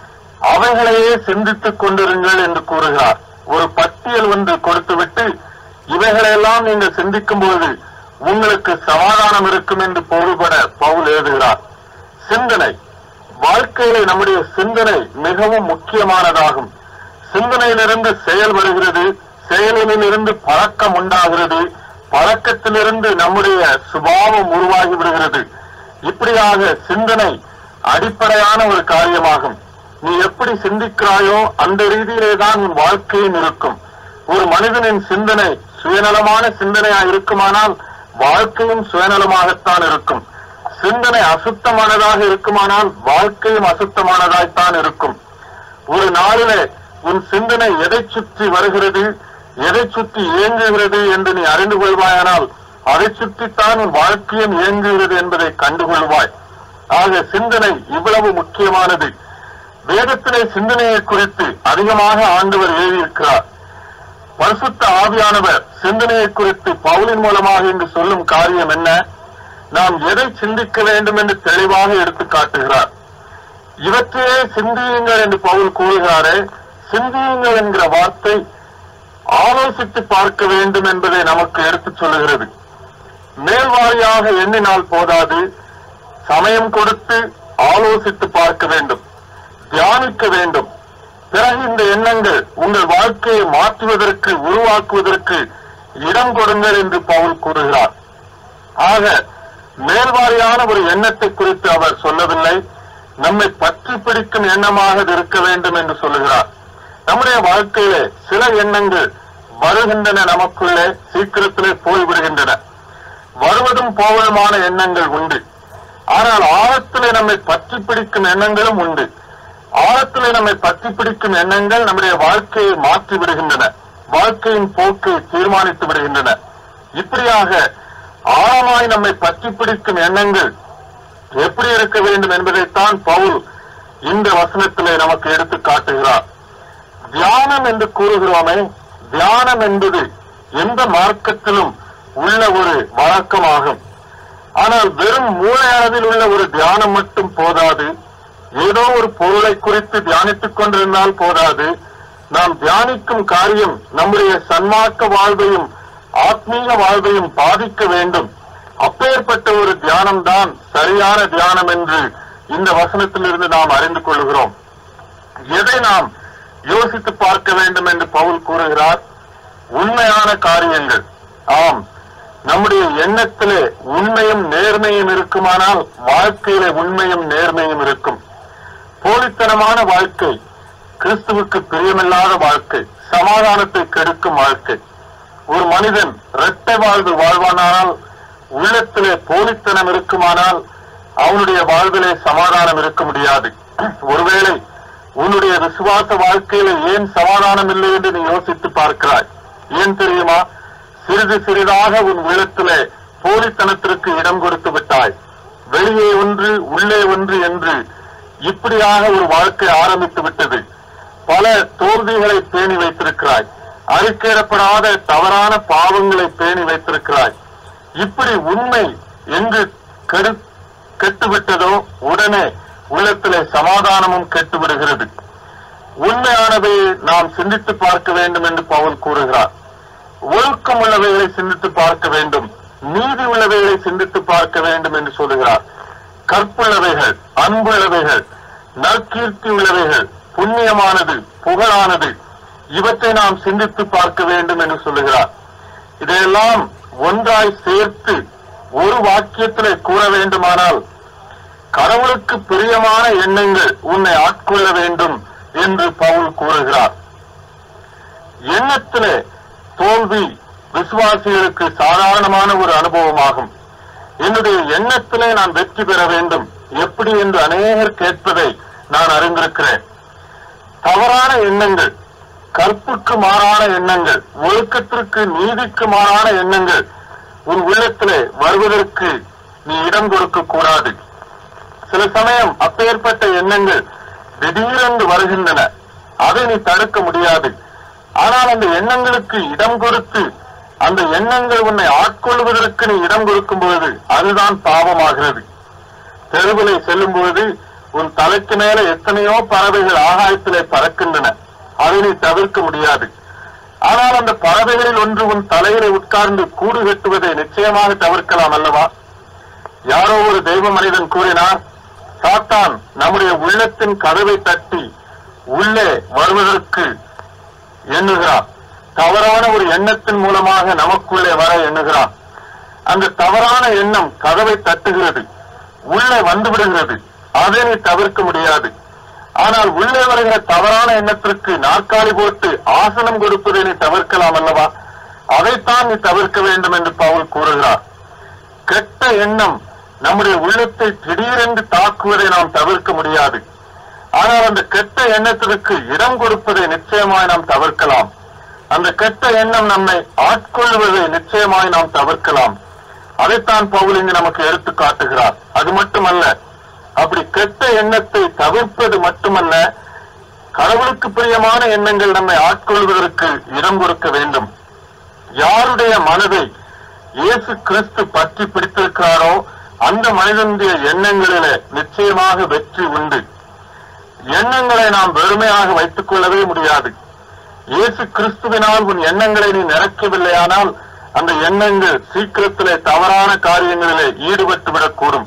அவைகளையே சிந்தித்துக் கொண்டிருங்கள் என்று கூறுகிறார். ஒரு பட்டியல் ஒன்று கொடுத்துவிட்டு இவைகளெல்லாம் நீங்கள் சிந்திக்கும் போது உங்களுக்கு சமாதானம் இருக்கும் என்று பொருள்பட பவுல் எழுதுகிறார். சிந்தனை, வாழ்க்கையில நம்முடைய சிந்தனை மிகவும் முக்கியமானதாகும். சிந்தனையிலிருந்து செயல் வருகிறது, செயலிலிருந்து பழக்கம் உண்டாகிறது, பழக்கத்திலிருந்து நம்முடைய சுபாவம் உருவாகி விடுகிறது. இப்படியாக சிந்தனை அடிப்படையான ஒரு காரியமாகும். நீ எப்படி சிந்திக்கிறாயோ அந்த ரீதியிலே தான் உன் வாழ்க்கையும் இருக்கும். ஒரு மனிதனின் சிந்தனை சுயநலமான சிந்தனையாக இருக்குமானால் வாழ்க்கையும் சுயநலமாகத்தான் இருக்கும். சிந்தனை அசுத்தமானதாக இருக்குமானால் வாழ்க்கையும் அசுத்தமானதாய்த்தான் இருக்கும். ஒரு நாளிலே உன் சிந்தனை எதை சுற்றி வருகிறது, எதை சுற்றி இயங்குகிறது என்று நீ அறிந்து கொள்வாயானால் அதை சுற்றித்தான் உன் வாழ்க்கையும் இயங்குகிறது என்பதை கண்டுகொள்வாய். ஆக சிந்தனை இவ்வளவு முக்கியமானது. வேதத்திலே சிந்தனையை குறித்து அதிகமாக ஆண்டவர் எழுதியிருக்கிறார். பரிசுத்த ஆவியானவர் சிந்தனையை குறித்து பவுலின் மூலமாக இன்று சொல்லும் காரியம் என்ன? நாம் எதை சிந்திக்க வேண்டும் என்று தெளிவாக எடுத்து காட்டுகிறார். இவற்றையே சிந்தியுங்கள் என்று பவுல் கூறுகிறாரே, சிந்தியுங்கள் என்கிற வார்த்தை ஆலோசித்து பார்க்க வேண்டும் என்பதை நமக்கு எடுத்துச் சொல்லுகிறது. மேல்வாரியாக எண்ணினால் போதாது, சமயம் கொடுத்து ஆலோசித்து பார்க்க வேண்டும், தியானிக்க வேண்டும். பிறகு இந்த எண்ணங்கள் உங்கள் வாழ்க்கையை மாற்றுவதற்கு, உருவாக்குவதற்கு இடம் கொடுங்கள் என்று பவுல் கூறுகிறார். ஆக மேல்வாரியான ஒரு எண்ணத்தை குறித்து அவர் சொல்லவில்லை, நம்மை பற்றி பிடிக்கும் எண்ணமாக இருக்க வேண்டும் என்று சொல்லுகிறார். நம்முடைய வாழ்க்கையிலே சில எண்ணங்கள் வருகின்றன, நமக்குள்ளே சீக்கிரத்திலே போய்விடுகின்றன. வருவதும் போவதுமான எண்ணங்கள் உண்டு. ஆனால் ஆழத்திலே நம்மை பற்றி பிடிக்கும் எண்ணங்களும் உண்டு. ஆழத்திலே நம்மை பற்றி பிடிக்கும் எண்ணங்கள் நம்முடைய வாழ்க்கையை மாற்றி விடுகின்றன, வாழ்க்கையின் போக்கை தீர்மானித்து விடுகின்றன. இப்படியாக ஆழமாய் நம்மை பற்றி பிடிக்கும் எண்ணங்கள் எப்படி இருக்க வேண்டும் என்பதைத்தான் பவுல் இந்த வசனத்திலே நமக்கு எடுத்து காட்டுகிறார். தியானம் என்று கூறுகிறோமே, தியானம் என்பது எந்த மார்க்கத்திலும் உள்ள ஒரு வழக்கமாகும். ஆனால் வெறும் மூளை அளவில் உள்ள ஒரு தியானம் மட்டும் போதாது. ஏதோ ஒரு பொருளை குறித்து தியானித்துக் கொண்டிருந்தால் போதாது. நாம் தியானிக்கும் காரியம் நம்முடைய சன்மார்க்க வாழ்வையும் ஆத்மீக வாழ்வையும் பாதிக்க வேண்டும். அப்பேற்பட்ட ஒரு தியானம் தான் சரியான தியானம் என்று இந்த வசனத்திலிருந்து நாம் அறிந்து கொள்கிறோம். எதை நாம் யோசித்து பார்க்க வேண்டும் என்று பவுல் கூறுகிறார்? உண்மையான காரியங்கள். ஆம், நம்முடைய எண்ணத்திலே உண்மையும் நேர்மையும் இருக்குமானால் வாழ்க்கையிலே உண்மையும் நேர்மையும் இருக்கும். போலித்தனமான வாழ்க்கை கிறிஸ்துவுக்கு பிரியமில்லாத வாழ்க்கை, சமாதானத்தை கெடுக்கும் வாழ்க்கை. ஒரு மனிதன் இரட்டை வாழ்வு வாழ்வானால், உள்ளத்திலே போலித்தனம் இருக்குமானால் அவனுடைய வாழ்விலே சமாதானம் இருக்க முடியாது. ஒருவேளை உன்னுடைய விசுவாச வாழ்க்கையில ஏன் சமாதானம் இல்லை என்று நீ யோசித்து பார்க்கிறாய். ஏன் தெரியுமா? சிறிது சிறிதாக உன் உள்ளத்திலே போலித்தனத்திற்கு இடம் கொடுத்து விட்டாய். வெளியே ஒன்று உள்ளே ஒன்று என்று இப்படியாக ஒரு வாழ்க்கை ஆரம்பித்து விட்டது. பல தோல்விகளை பேணி வைத்திருக்கிறாய். அறிக்கையிடப்படாத தவறான பாவங்களை பேணி வைத்திருக்கிறாய். இப்படி உண்மை எங்கு கெட்டுவிட்டதோ உடனே உள்ளத்திலே சமாதானமும் கெட்டுவிடுகிறது. உண்மையானதை நாம் சிந்தித்து பார்க்க வேண்டும் என்று பவுல் கூறுகிறார். ஒழுக்கம் உள்ளவைகளை சிந்தித்து பார்க்க வேண்டும், நீதி உள்ளவைகளை சிந்தித்து பார்க்க வேண்டும் என்று சொல்லுகிறார். கற்புள்ளவைகள், அன்புள்ளவைகள், நற்கீர்த்தி உள்ளவைகள், புண்ணியமானது, புகழானது, இவற்றை நாம் சிந்தித்து பார்க்க வேண்டும் என்று சொல்லுகிறார். இதையெல்லாம் ஒன்றாய் சேர்த்து ஒரு வாக்கியத்திலே கூற வேண்டுமானால், கடவுளுக்கு பிரியமான எண்ணங்கள் உன்னை ஆட்கொள்ள வேண்டும் என்று பவுல் கூறுகிறார். எண்ணத்திலே தோல்வி விசுவாசிகளுக்கு சாதாரணமான ஒரு அனுபவமாகும். என்னுடைய எண்ணத்திலே நான் வெற்றி பெற வேண்டும், எப்படி என்று அநேகர் கேட்பதை நான் அறிந்திருக்கிறேன். தவறான எண்ணங்கள், கற்புக்கு மாறான எண்ணங்கள், ஒழுக்கத்திற்கு நீதிக்கு மாறான எண்ணங்கள் உன் உள்ளத்திலே வருவதற்கு நீ இடம் கொடுக்க கூடாது. சில சமயம் அப்பேற்பட்ட எண்ணங்கள் திடீரென்று வருகின்றன. அதை நீ தடுக்க முடியாது. ஆனால் அந்த எண்ணங்களுக்கு இடம் கொடுத்து அந்த எண்ணங்கள் உன்னை ஆட்கொள்வதற்கு நீ இடம் கொடுக்கும் பொழுது அதுதான் பாவமாகிறது. தெருவிலே செல்லும் பொழுது உன் தலைக்கு மேல எத்தனையோ பறவைகள் ஆகாயத்திலே பறக்கின்றன. அதை நீ தவிர்க்க முடியாது. ஆனால் அந்த பறவைகளில் ஒன்று உன் தலையிலே உட்கார்ந்து கூடு கட்டுவதை நிச்சயமாக தவிர்க்கலாம் அல்லவா? யாரோ ஒரு தெய்வ மனிதன் கூறினார், சாத்தான் நம்முடைய உள்ளத்தின் கதவை தட்டி உள்ளே வருவதற்கு எண்ணுகிறான். தவறான ஒரு எண்ணத்தின் மூலமாக நமக்குள்ளே வர எண்ணுகிறான். அந்த தவறான எண்ணம் கதவை தட்டுகிறது, உள்ளே வந்து விடுகிறது. அதை நீ தவிர்க்க முடியாது. ஆனால் உள்ளே வருகிற தவறான எண்ணத்திற்கு நாற்காலி போட்டு ஆசனம் கொடுப்பதை நீ தவிர்க்கலாம் அல்லவா? அதைத்தான் நீ தவிர்க்க வேண்டும் என்று பவுல் கூறுகிறார். கெட்ட எண்ணம் நம்முடைய உள்ளத்தை திடீரென்று தாக்குவதை நாம் தவிர்க்க முடியாது. ஆனால் அந்த கெட்ட எண்ணத்திற்கு இடம் கொடுப்பதை நிச்சயமாய் நாம் தவிர்க்கலாம். அந்த கெட்ட எண்ணம் நம்மை ஆட்கொள்வதை நிச்சயமாய் நாம் தவிர்க்கலாம். அதைத்தான் பவுல் இங்கு நமக்கு எடுத்து காட்டுகிறார். அது மட்டுமல்ல, அப்படி கெட்ட எண்ணத்தை தவிர்ப்பது மட்டுமல்ல, கடவுளுக்கு பிரியமான எண்ணங்கள் நம்மை ஆட்கொள்வதற்கு இடம் கொடுக்க வேண்டும். யாருடைய மனதை இயேசு கிறிஸ்து பற்றி பிடித்திருக்கிறாரோ அந்த மனிதனுடைய எண்ணங்களிலே நிச்சயமாக வெற்றி உண்டு. எண்ணங்களை நாம் வெறுமையாக வைத்துக் கொள்ளவே முடியாது. இயேசு கிறிஸ்துவினால் உன் எண்ணங்களை நீ நிரப்பவில்லையானால் அந்த எண்ணங்கள் சீக்கிரத்திலே தவறான காரியங்களிலே ஈடுபட்டு விடக்கூடும்.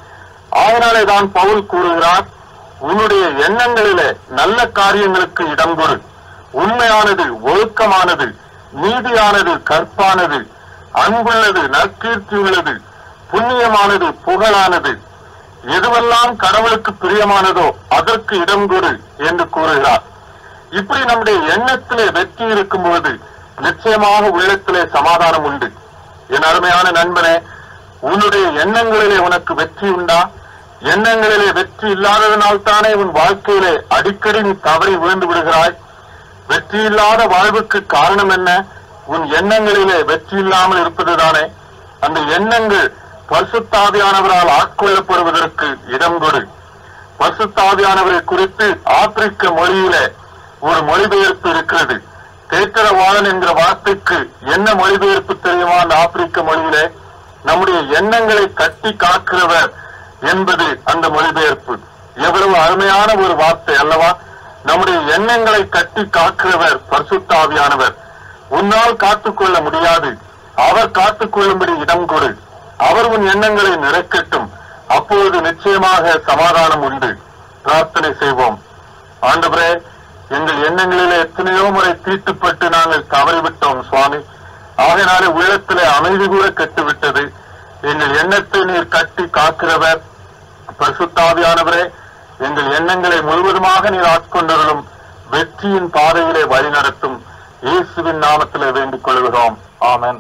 அதனாலே தான் பவுல் கூறுகிறார், உன்னுடைய எண்ணங்களிலே நல்ல காரியங்களுக்கு இடம் கொடு. உண்மையானது, ஒழுக்கமானது, நீதியானது, கற்பானது, அன்புள்ளது, நற்கீர்த்தி உள்ளது, புண்ணியமானது, புகழானது, எதுவெல்லாம் கடவுளுக்கு பிரியமானதோ அதற்கு இடம் கொடு என்று கூறுகிறார். இப்படி நம்முடைய எண்ணத்திலே வெற்றி இருக்கும்போது நிச்சயமாக உள்ளத்திலே சமாதானம் உண்டு. என் அருமையான நண்பனே, உன்னுடைய எண்ணங்களிலே உனக்கு வெற்றி உண்டா? எண்ணங்களிலே வெற்றி இல்லாததனால் தானே உன் வாழ்க்கையிலே அடிக்கடி நீ தவறி விழுந்து விடுகிறாய். வெற்றி இல்லாத வாழ்வுக்கு காரணம் என்ன? உன் எண்ணங்களிலே வெற்றி இல்லாமல் இருப்பதுதானே. அந்த எண்ணங்கள் பரிசுத்த ஆவியானவரால் ஆட்கொள்ளப்படுவதற்கு இடம் கொடு. பரிசுத்த ஆவியானவரை குறித்து ஆப்பிரிக்க மொழியிலே ஒரு மொழிபெயர்ப்பு இருக்கிறது. தேற்றரவாளன் என்கிற வார்த்தைக்கு என்ன மொழிபெயர்ப்பு தெரியுமா? அந்த ஆப்பிரிக்க மொழியிலே நம்முடைய எண்ணங்களை கட்டி காக்கிறவர் என்பது அந்த மொழிபெயர்ப்பு. எவ்வளவு அருமையான ஒரு வார்த்தை அல்லவா? நம்முடைய எண்ணங்களை கட்டி காக்கிறவர் பரிசுத்த ஆவியானவர். உன்னால் காத்துக்கொள்ள முடியாது, அவர் காத்துக்கொள்ளும்படி இடம் கொடு. அவர் உன் எண்ணங்களை நிறைக்கட்டும். அப்பொழுது நிச்சயமாக சமாதானம் உண்டு. பிரார்த்தனை செய்வோம். ஆண்டவரே, எங்கள் எண்ணங்களிலே எத்தனையோ முறை தீட்டுப்பட்டு நாங்கள் தவறிவிட்டோம் சுவாமி. ஆகையினாலே உள்ளத்திலே அமைதி கூட கெட்டுவிட்டது. எங்கள் எண்ணத்தை நீர் கட்டி காக்கிறவர் பரிசுத்த ஆவியானவரே, எங்கள் எண்ணங்களை முழுவதுமாக நீர் ஆட்கொண்டவர்களும் வெற்றியின் பாதையிலே வழிநடத்தும். இயேசுவின் நாமத்திலே வேண்டிக் கொள்கிறோம். ஆமென்.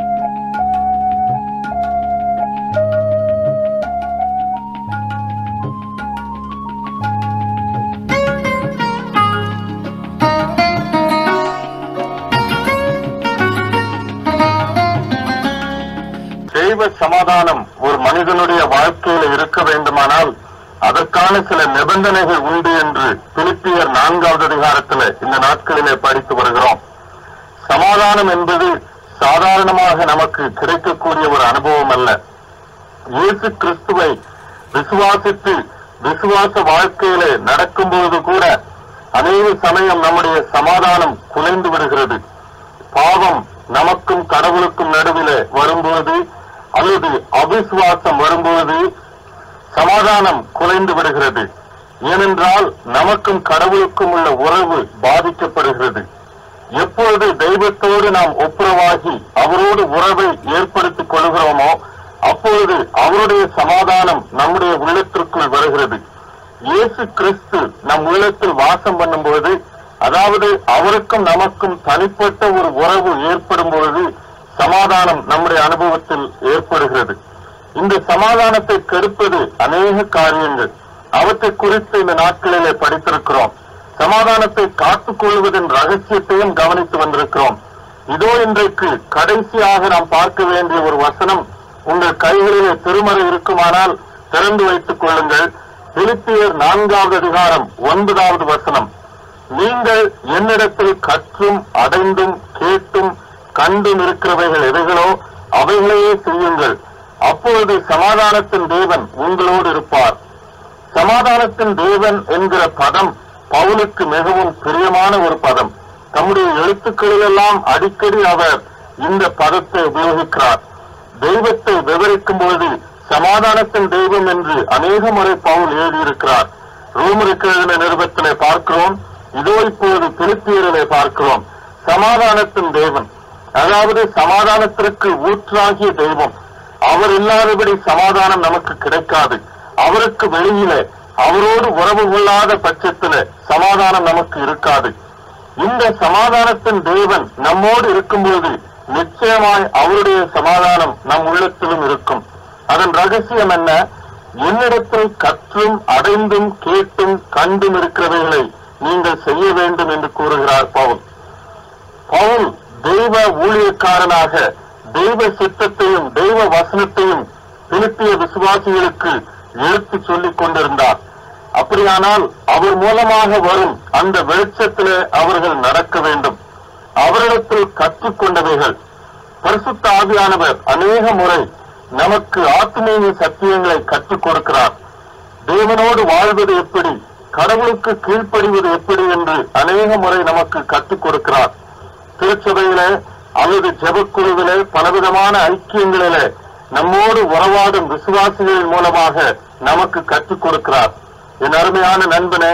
தெய்வ சமாதானம் ஒரு மனிதனுடைய வாழ்க்கையில இருக்க வேண்டுமானால் அதற்கான சில நிபந்தனைகள் உண்டு என்று பிலிப்பியர் 4வது அதிகாரத்தில் இந்த நாட்களிலே படித்து வருகிறோம். சமாதானம் என்பது சாதாரணமாக நமக்கு கிடைக்கக்கூடிய ஒரு அனுபவம் அல்ல. இயேசு கிறிஸ்துவை விசுவாசித்து விசுவாச வாழ்க்கையிலே நடக்கும்போது கூட அநேக சமயம் நம்முடைய சமாதானம் குலைந்து விடுகிறது. பாவம் நமக்கும் கடவுளுக்கும் நடுவிலே வரும்போது அல்லது அவிசுவாசம் வரும்போது சமாதானம் குலைந்து விடுகிறது. ஏனென்றால் நமக்கும் கடவுளுக்கும் உள்ள உறவு பாதிக்கப்படுகிறது. எப்பொழுது தெய்வத்தோடு நாம் ஒப்புரவாகி அவரோடு உறவை ஏற்படுத்திக் கொள்கிறோமோ அப்பொழுது அவருடைய சமாதானம் நம்முடைய உள்ளத்திற்குள் வருகிறது. இயேசு கிறிஸ்து நம் உள்ளத்தில் வாசம் பண்ணும்போது, அதாவது அவருக்கும் நமக்கும் தனிப்பட்ட ஒரு உறவு ஏற்படும் பொழுது சமாதானம் நம்முடைய அனுபவத்தில் ஏற்படுகிறது. இந்த சமாதானத்தை கெடுப்பது அநேக காரியங்கள். அவற்றை குறித்து இந்த நாட்களிலே படித்திருக்கிறோம். சமாதானத்தை காத்துக் கொள்வதன் ரகசியத்தையும் கவனித்து வந்திருக்கிறோம். இதோ இன்றைக்கு கடைசியாக நாம் பார்க்க வேண்டிய ஒரு வசனம் உங்கள் கைகளிலே திருமறை இருக்குமானால் திறந்து வைத்துக் கொள்ளுங்கள். பிலிப்பியர் 4வது அதிகாரம் 9வது வசனம். நீங்கள் என்னிடத்தில் கற்றும் அடைந்தும் கேட்டும் கண்டும் இருக்கிறவைகள் எவைகளோ அவைகளையே செய்யுங்கள். அப்பொழுது சமாதானத்தின் தேவன் உங்களோடு இருப்பார். சமாதானத்தின் தேவன் என்கிற பதம் பவுலுக்கு மிகவும் பிரியமான ஒரு பதம். தம்முடைய எழுத்துக்களிலெல்லாம் அடிக்கடி அவர் இந்த பதத்தை உபயோகிக்கிறார். தெய்வத்தை விவரிக்கும் பொழுது சமாதானத்தின் தெய்வம் என்று அநேக முறை பவுல் எழுதியிருக்கிறார். ரோமருக்கு எழுதின நிருபத்திலே பார்க்கிறோம், இதோ இப்போது பிலிப்பியரிலே பார்க்கிறோம். சமாதானத்தின் தேவன், அதாவது சமாதானத்திற்கு ஊற்றாகிய தெய்வம். அவர் இல்லாதபடி சமாதானம் நமக்கு கிடைக்காது. அவருக்கு வெளியிலே அவரோடு உறவு கொள்ளாத பட்சத்திலே சமாதானம் நமக்கு இருக்காது. இந்த சமாதானத்தின் தேவன் நம்மோடு இருக்கும்போது நிச்சயமாய் அவருடைய சமாதானம் நம் உள்ளத்திலும் இருக்கும். அதன் ரகசியம் என்ன? என்னிடத்தில் கற்றும் அடைந்தும் கேட்டும் கண்டும் இருக்கிறவைகளை நீங்கள் செய்ய வேண்டும் என்று கூறுகிறார் பவுல். பவுல் தெய்வ ஊழியக்காரனாக தெய்வ சித்தத்தையும் தெய்வ வசனத்தையும் பிலிப்பிய விசுவாசிகளுக்கு எடுத்து சொல்லிக் கொண்டிருந்தார். அப்படியானால் அவர் மூலமாக வரும் அந்த வெளிச்சத்திலே அவர்கள் நடக்க வேண்டும். அவரிடத்தில் கற்றுக்கொண்டவைகள், பரிசுத்த ஆவியானவர் அநேக முறை நமக்கு ஆத்மீக சத்தியங்களை கற்றுக் கொடுக்கிறார். தேவனோடு வாழ்வது எப்படி, கடவுளுக்கு கீழ்ப்படிவது எப்படி என்று அநேக முறை நமக்கு கற்றுக் கொடுக்கிறார். திருச்சபையிலே அல்லது ஜெபக்குழுவிலே பலவிதமான ஐக்கியங்களிலே நம்மோடு உறவாடும் விசுவாசிகளின் மூலமாக நமக்கு கற்றுக் கொடுக்கிறார். என் அருமையான நண்பனே,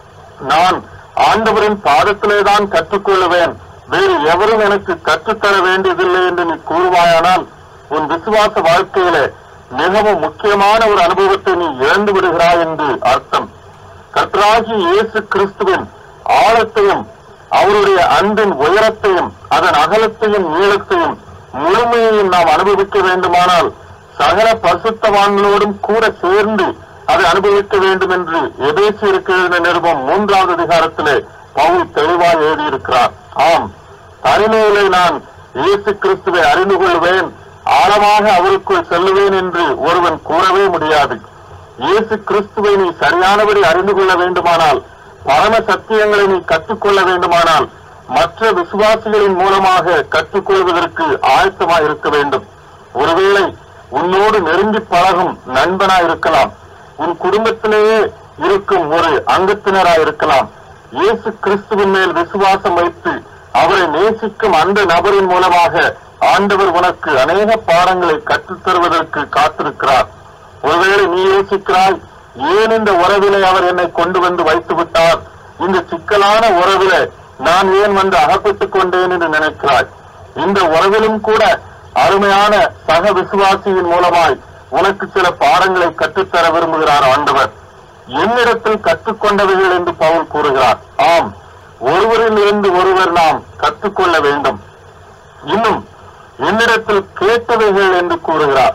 நான் ஆண்டவரின் பாதத்திலேதான் கற்றுக்கொள்ளுவேன், வேறு எவரும் எனக்கு கற்றுத்தர வேண்டியதில்லை என்று நீ கூறுவாயானால் உன் விசுவாச வாழ்க்கையிலே மிகவும் முக்கியமான ஒரு அனுபவத்தை நீ இழந்து விடுகிறாய் என்று அர்த்தம். கர்த்தராகிய இயேசு கிறிஸ்துவின் ஆழத்தையும் அவருடைய அன்பின் உயரத்தையும் அதன் அகலத்தையும் நீளத்தையும் முழுமையையும் நாம் அனுபவிக்க வேண்டுமானால் சகல பரிசுத்தவான்களோடும் கூட சேர்ந்து அதை அனுபவிக்க வேண்டும் என்று எபேசியருக்கு எழுதின நிருபம் 3வது அதிகாரத்திலே பவுல் தெளிவாக எழுதியிருக்கிறார். ஆம், தனிமையிலே நான் இயேசு கிறிஸ்துவை அறிந்து கொள்வேன், ஆழமாக அவருக்குள் செல்லுவேன் என்று ஒருவன் கூறவே முடியாது. இயேசு கிறிஸ்துவை நீ சரியானபடி அறிந்து கொள்ள வேண்டுமானால், பரம சத்தியங்களை நீ கற்றுக்கொள்ள வேண்டுமானால் மற்ற விசுவாசிகளின் மூலமாக கற்றுக்கொள்வதற்கு ஆயத்தமாய் இருக்க வேண்டும். ஒருவேளை உன்னோடு நெருங்கி பழகும் நண்பனாய் இருக்கலாம், உன் குடும்பத்திலேயே இருக்கும் ஒரு அங்கத்தினராய் இருக்கலாம். இயேசு கிறிஸ்துவின் மேல் விசுவாசம் வைத்து அவரை நேசிக்கும் அந்த நபரின் மூலமாக ஆண்டவர் உனக்கு அநேக பாடங்களை கற்றுத் தருவதற்கு காத்திருக்கிறார். ஒருவேளை நீ யோசிக்கிறாய், ஏன் இந்த உறவிலே அவர் என்னை கொண்டு வந்து வைத்து விட்டார், இந்த சிக்கலான உறவிலே நான் ஏன் வந்து அகப்பட்டுக் கொண்டேன் என்று நினைக்கிறாய். இந்த உறவிலும் கூட அருமையான சக விசுவாசியின் மூலமாய் உனக்கு சில பாடங்களை கற்றுத்தர விரும்புகிறார் ஆண்டவர். என்னிடத்தில் கற்றுக்கொண்டவைகள் என்று பவுல் கூறுகிறார். ஆம், ஒருவரிலிருந்து ஒருவர் நாம் கற்றுக்கொள்ள வேண்டும். இன்னும் என்னிடத்தில் கேட்டவைகள் என்று கூறுகிறார்.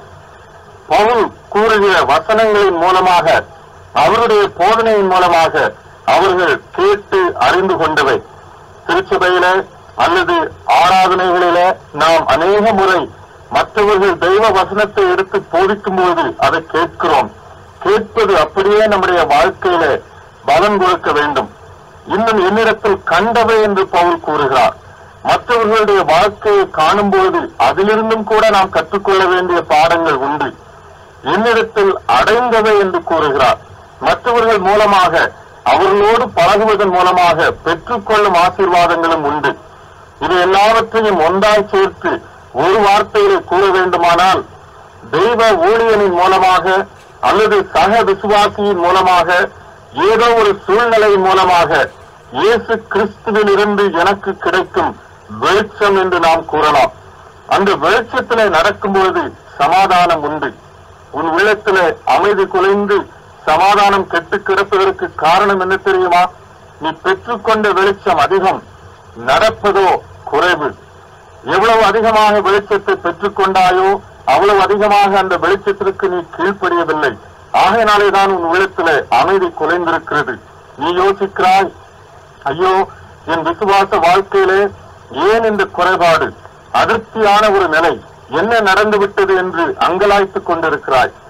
பவுல் கூறுகிற வசனங்களின் மூலமாக, அவருடைய போதனையின் மூலமாக அவர்கள் கேட்டு அறிந்து கொண்டவை. திருச்சபையிலே அல்லது ஆராதனைகளிலே நாம் அநேக முறை மற்றவர்கள் தெய்வ வசனத்தை எடுத்து போதிக்கும் போது அதை கேட்கிறோம். கேட்பது அப்படியே நம்முடைய வாழ்க்கையிலே பலன் கொடுக்க வேண்டும். இன்னும் என்னிடத்தில் கண்டவை என்று பவுல் கூறுகிறார். மற்றவர்களுடைய வாழ்க்கையை காணும்போது அதிலிருந்தும் கூட நாம் கற்றுக்கொள்ள வேண்டிய பாடங்கள் உண்டு. என்னிடத்தில் அடைந்தவை என்று கூறுகிறார். மற்றவர்கள் மூலமாக, அவர்களோடு பழகுவதன் மூலமாக பெற்றுக்கொள்ளும் ஆசீர்வாதங்களும் உண்டு. இது எல்லாவற்றையும் ஒன்றாய் சேர்த்து ஒரு வார்த்தையிலே கூற வேண்டுமானால், தெய்வ ஊழியனின் மூலமாக அல்லது சக விசுவாசியின் மூலமாக, ஏதோ ஒரு சூழ்நிலையின் மூலமாக இயேசு கிறிஸ்துவில் இருந்து எனக்கு கிடைக்கும் வெளிச்சம் என்று நாம் கூறலாம். அந்த வெளிச்சத்திலே நடக்கும்போது சமாதானம் உண்டு. உன் உள்ளத்திலே அமைதி குலைந்து சமாதானம் கெட்டு கிடப்பதற்கு காரணம் என்ன தெரியுமா? நீ பெற்றுக்கொண்ட வெளிச்சம் அதிகம், நடப்பதோ குறைவு. எவ்வளவு அதிகமாக வெளிச்சத்தை பெற்றுக்கொண்டாயோ அவ்வளவு அதிகமாக அந்த வெளிச்சத்திற்கு நீ கீழ்ப்படியவில்லை. ஆகையினாலேதான் உன் உள்ளத்திலே அமைதி குலைந்திருக்கிறது. நீ யோசிக்கிறாய், ஐயோ, என் விசுவாச வாழ்க்கையிலே ஏன் இந்த குறைபாடு, அதிருப்தியான ஒரு நிலை, என்ன நடந்துவிட்டது என்று அங்கலாய்த்துக் கொண்டிருக்கிறாய்.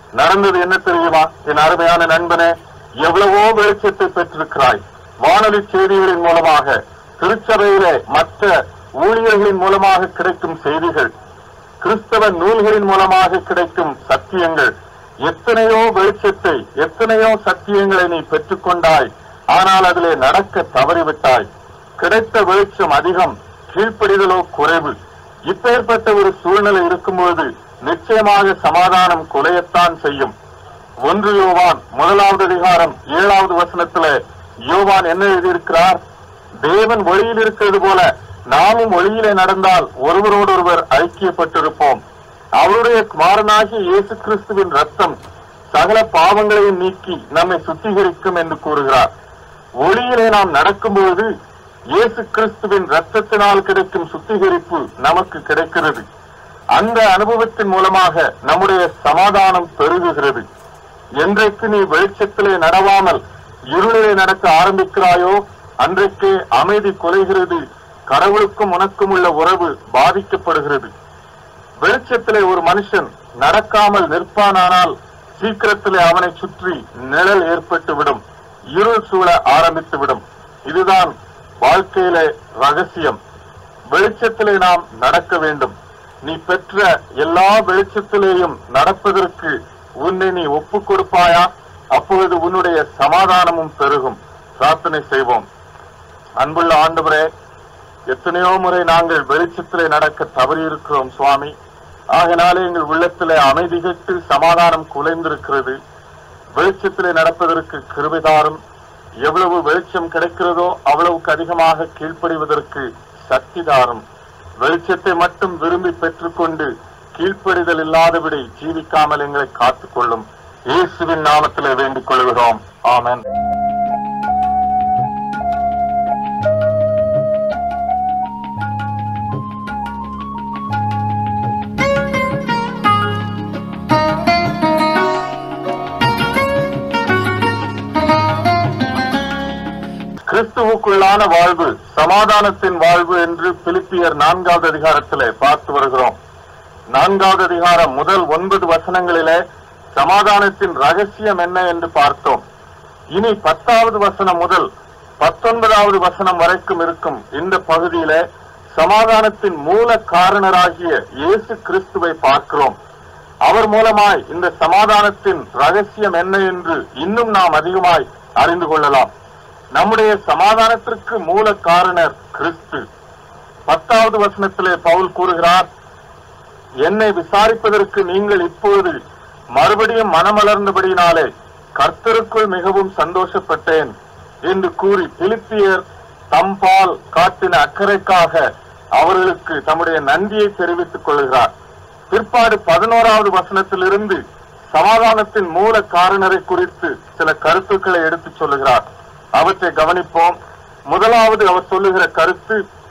நடந்தது என்ன தெரியுமா? என் அருமையான நண்பனே, எவ்வளவோ வெளிச்சத்தை பெற்றிருக்கிறாய். வானொலி செய்திகளின் மூலமாக, திருச்சபையிலே மற்ற ஊழியர்களின் மூலமாக கிடைக்கும் செய்திகள், கிறிஸ்தவ நூல்களின் மூலமாக கிடைக்கும் சத்தியங்கள், எத்தனையோ வெளிச்சத்தை, எத்தனையோ சத்தியங்களை நீ பெற்றுக்கொண்டாய். ஆனால் அதிலே நடக்க தவறிவிட்டாய். கிடைத்த வெளிச்சம் அதிகம், கீழ்ப்படிதலோ குறைவு. இப்பேற்பட்ட ஒரு சூழ்நிலை இருக்கும்போது நிச்சயமாக சமாதானம் குலையத்தான் செய்யும். 1 யோவான் 1வது அதிகாரம் 7வது வசனத்திலே யோவான் என்ன எழுதியிருக்கிறார்? தேவன் ஒளியில் இருக்கிறது போல நாமும் ஒளியிலே நடந்தால் ஒருவரோடொருவர் ஐக்கியப்பட்டிருப்போம். அவருடைய குமாரனாகிய இயேசு கிறிஸ்துவின் ரத்தம் சகல பாவங்களையும் நீக்கி நம்மை சுத்திகரிக்கும் என்று கூறுகிறார். ஒளியிலே நாம் நடக்கும்போது இயேசு கிறிஸ்துவின் ரத்தத்தினால் கிடைக்கும் சுத்திகரிப்பு நமக்கு கிடைக்கிறது. அந்த அனுபவத்தின் மூலமாக நம்முடைய சமாதானம் பெருகுகிறது. என்றைக்கு நீ வெளிச்சத்திலே நடவாமல் இருளிலே நடக்க ஆரம்பிக்கிறாயோ அன்றைக்கே அமைதி குலைகிறது. கடவுளுக்கும் உனக்கும் உள்ள உறவு பாதிக்கப்படுகிறது. வெளிச்சத்திலே ஒரு மனுஷன் நடக்காமல் நிற்பானால் சீக்கிரத்திலே அவனை சுற்றி நிழல் ஏற்பட்டுவிடும், இருள் சூழ ஆரம்பித்துவிடும். இதுதான் வாழ்க்கையிலே ரகசியம். வெளிச்சத்திலே நாம் நடக்க வேண்டும். நீ பெற்ற எல்லா வெளிச்சத்திலேயும் நடப்பதற்கு உன்னை நீ ஒப்புக் கொடுப்பாயா? அப்பொழுது உன்னுடைய சமாதானமும் பெருகும். பிரார்த்தனை செய்வோம். அன்புள்ள ஆண்டவரே, எத்தனையோ முறை நாங்கள் வெளிச்சத்திலே நடக்க தவறியிருக்கிறோம் சுவாமி. ஆகினாலே எங்கள் உள்ளத்திலே அமைதி கெட்டு சமாதானம் குலைந்திருக்கிறது. வெளிச்சத்திலே நடப்பதற்கு கிருபை தாரும். எவ்வளவு வெளிச்சம் கிடைக்கிறதோ அவ்வளவுக்கு அதிகமாக கீழ்ப்படிவதற்கு சக்தி தாரும். வெளிச்சத்தை மட்டும் விரும்பி பெற்றுக்கொண்டு கீழ்ப்படிதல் இல்லாதபடி ஜீவிக்காமல் எங்களை காத்துக் கொள்ளும். இயேசுவின் நாமத்திலே வேண்டிக் கொள்கிறோம். ஆமென். கிறிஸ்துவுக்குள்ளான வாழ்வு சமாதானத்தின் வாழ்வு என்று பிலிப்பியர் 4வது அதிகாரத்திலே பார்த்து வருகிறோம். 4வது அதிகாரம் முதல் 9 வசனங்களிலே சமாதானத்தின் ரகசியம் என்ன என்று பார்த்தோம். இனி 10வது வசனம் முதல் 19வது வசனம் வரைக்கும் இருக்கும் இந்த பகுதியிலே சமாதானத்தின் மூல காரணராகிய இயேசு கிறிஸ்துவை பார்க்கிறோம். அவர் மூலமாய் இந்த சமாதானத்தின் ரகசியம் என்ன என்று இன்னும் நாம் அதிகமாய் அறிந்து கொள்ளலாம். நம்முடைய சமாதானத்திற்கு மூல காரணர் கிறிஸ்து. 10வது வசனத்திலே பவுல் கூறுகிறார், என்னை விசாரிப்பதற்கு நீங்கள் இப்பொழுது மறுபடியும் மனமலர்ந்தபடியினாலே கர்த்தருக்குள் மிகவும் சந்தோஷப்பட்டேன் என்று கூறி பிலிப்பியர் தம்பால் காட்டின அக்கறைக்காக அவர்களுக்கு தம்முடைய நன்றியை தெரிவித்துக் கொள்கிறார். பிற்பாடு 11வது வசனத்திலிருந்து சமாதானத்தின் மூல காரணரை குறித்து சில கருத்துக்களை எடுத்துச் சொல்லுகிறார். அவற்றை கவனிப்போம். முதலாவது அவர் சொல்லுகிற கருத்து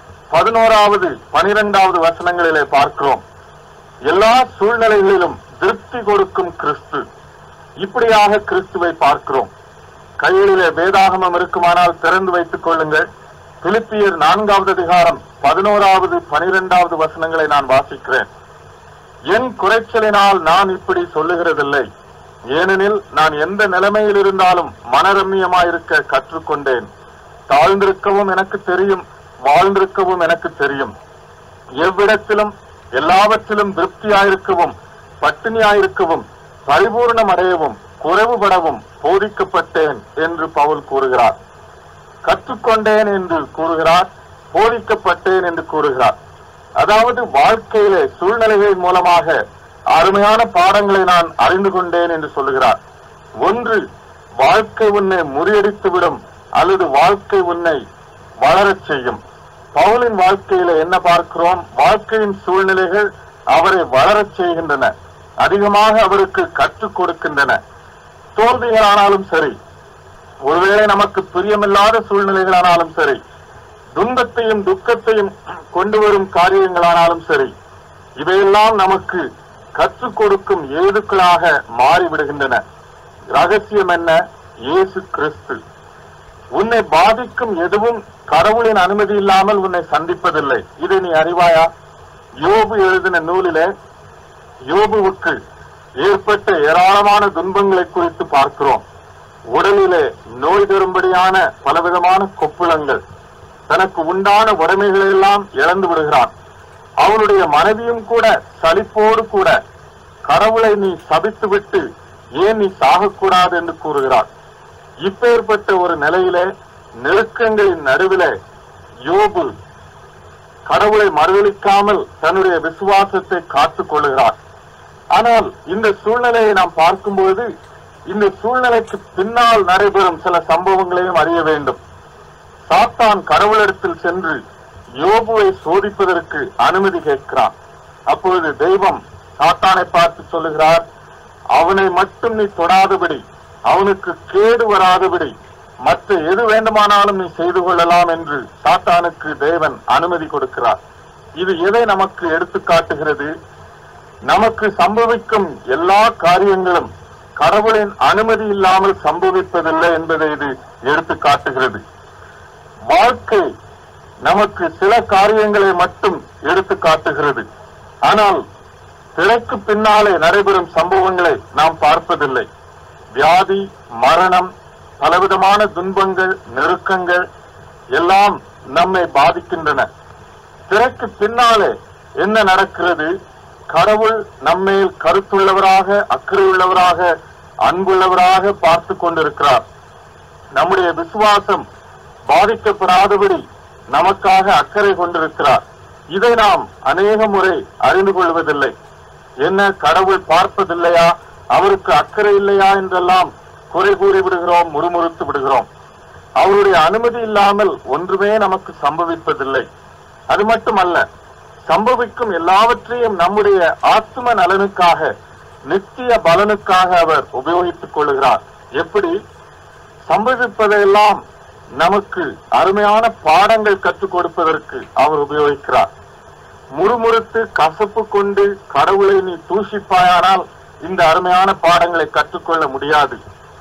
11வது 12வது வசனங்களிலே பார்க்கிறோம். எல்லா சூழ்நிலைகளிலும் திருப்தி கொடுக்கும் கிறிஸ்து. இப்படியாக கிறிஸ்துவை பார்க்கிறோம். கையிலே வேதாகமம் இருக்குமானால் திறந்து வைத்துக் கொள்ளுங்கள். பிலிப்பியர் 4வது அதிகாரம் 11வது 12வது வசனங்களை நான் வாசிக்கிறேன். என் குறைச்சலினால் நான் இப்படி சொல்லுகிறதில்லை, ஏனெனில் நான் எந்த நிலைமையில் இருந்தாலும் மனரம்யமாயிருக்க கற்றுக்கொண்டேன். தாழ்ந்திருக்கவும் எனக்கு தெரியும், வாழ்ந்திருக்கவும் எனக்கு தெரியும். எவ்விடத்திலும் எல்லாவற்றிலும் திருப்தியாயிருக்கவும் பட்டினியாயிருக்கவும் பரிபூர்ணம் அடையவும் குறைவுபடவும் போதிக்கப்பட்டேன் என்று பவுல் கூறுகிறார். கற்றுக்கொண்டேன் என்று கூறுகிறார், போதிக்கப்பட்டேன் என்று கூறுகிறார். அதாவது வாழ்க்கையிலே சூழ்நிலைகளின் மூலமாக அருமையான பாடங்களை நான் அறிந்து கொண்டேன் என்று சொல்லுகிறார். ஒன்று, வாழ்க்கை உன்னை முறியடித்துவிடும் அல்லது வாழ்க்கை உன்னை வளரச் செய்யும். பவுலின் வாழ்க்கையில என்ன பார்க்கிறோம்? வாழ்க்கையின் சூழ்நிலைகள் அவரை வளரச் செய்கின்றன, அதிகமாக அவருக்கு கற்றுக் கொடுக்கின்றன. தோல்விகளானாலும் சரி, ஒருவேளை நமக்கு பிரியமில்லாத சூழ்நிலைகளானாலும் சரி, துன்பத்தையும் துக்கத்தையும் கொண்டு வரும் காரியங்களானாலும் சரி, இவையெல்லாம் நமக்கு கற்றுக் கொடுக்கும் ஏதுக்களாக மாறிவிடுகின்றன. ரகசியம் என்ன? இயேசு கிறிஸ்து. உன்னை பாதிக்கும் எதுவும் கடவுளின் அனுமதி இல்லாமல் உன்னை சந்திப்பதில்லை. இதை நீ அறிவாயா? யோபு எழுதின நூலிலே யோபுவுக்கு ஏற்பட்ட ஏராளமான துன்பங்களை குறித்து பார்க்கிறோம். உடலிலே நோய் தரும்படியான பலவிதமான கொப்புளங்கள், தனக்கு உண்டான உடைமைகளை எல்லாம் இழந்து விடுகிறான். அவனுடைய மனைவியும் கூட சலிப்போடு கூட கடவுளை நீ சபித்து விட்டு ஏன் நீ சாகக்கூடாது என்று கூறுகிறார். இப்பேற்பட்ட ஒரு நிலையிலே நெருக்கங்களின் நடுவிலே யோபு கடவுளை மறுதலிக்காமல் தன்னுடைய விசுவாசத்தை காத்துக் கொள்கிறார். ஆனால் இந்த சூழ்நிலையை நாம் பார்க்கும்போது இந்த சூழ்நிலைக்கு பின்னால் நடைபெறும் சில சம்பவங்களையும் அறிய வேண்டும். சாத்தான் கடவுளிடத்தில் சென்று யோபுவை சோதிப்பதற்கு அனுமதி கேட்கிறான். அப்பொழுது தெய்வம் சாத்தானை பார்த்து சொல்லுகிறார், அவனை மட்டும் நீ தொடாதபடி, அவனுக்கு கேடு வராதபடி மற்ற எது வேண்டுமானாலும் நீ செய்து கொள்ளலாம் என்று சாத்தானுக்கு தேவன் அனுமதி கொடுக்கிறார். இது எதை நமக்கு எடுத்து காட்டுகிறது? நமக்கு சம்பவிக்கும் எல்லா காரியங்களும் கடவுளின் அனுமதி இல்லாமல் சம்பவிப்பதில்லை என்பதை இது எடுத்து காட்டுகிறது. வாழ்க்கை நமக்கு சில காரியங்களை மட்டும் எடுத்து காட்டுகிறது. ஆனால் திரைக்கு பின்னாலே நடைபெறும் சம்பவங்களை நாம் பார்ப்பதில்லை. வியாதி, மரணம், பலவிதமான துன்பங்கள், நெருக்கங்கள் எல்லாம் நம்மை பாதிக்கின்றன. திரைக்கு பின்னாலே என்ன நடக்கிறது? கடவுள் நம்மேல் கருத்துள்ளவராக, அக்கறையுள்ளவராக, அன்புள்ளவராக பார்த்து கொண்டிருக்கிறார். நம்முடைய விசுவாசம் பாதிக்கப்படாதபடி நமக்காக அக்கறை கொண்டிருக்கிறார். இதை நாம் அநேக முறை அறிந்து கொள்வதில்லை. என்ன, கடவுள் பார்ப்பதில்லையா, அவருக்கு அக்கறை இல்லையா என்றெல்லாம் குறை கூறி விடுகிறோம், முறுமுறுத்து விடுகிறோம். அவருடைய அனுமதி இல்லாமல் ஒன்றுமே நமக்கு சம்பவிப்பதில்லை. அது மட்டுமல்ல, சம்பவிக்கும் எல்லாவற்றையும் நம்முடைய ஆத்ம நலனுக்காக, நித்திய பலனுக்காக அவர் உபயோகித்துக் கொள்கிறார். எப்படி? சம்பவிப்பதையெல்லாம் நமக்கு அருமையான பாடங்கள் கற்றுக் கொடுப்பதற்கு அவர் உபயோகிக்கிறார். முறுமுறுத்து கசப்பு கொண்டு கடவுளை நீ தூஷிப்பாயானால் இந்த அருமையான பாடங்களை கற்றுக்கொள்ள முடியாது.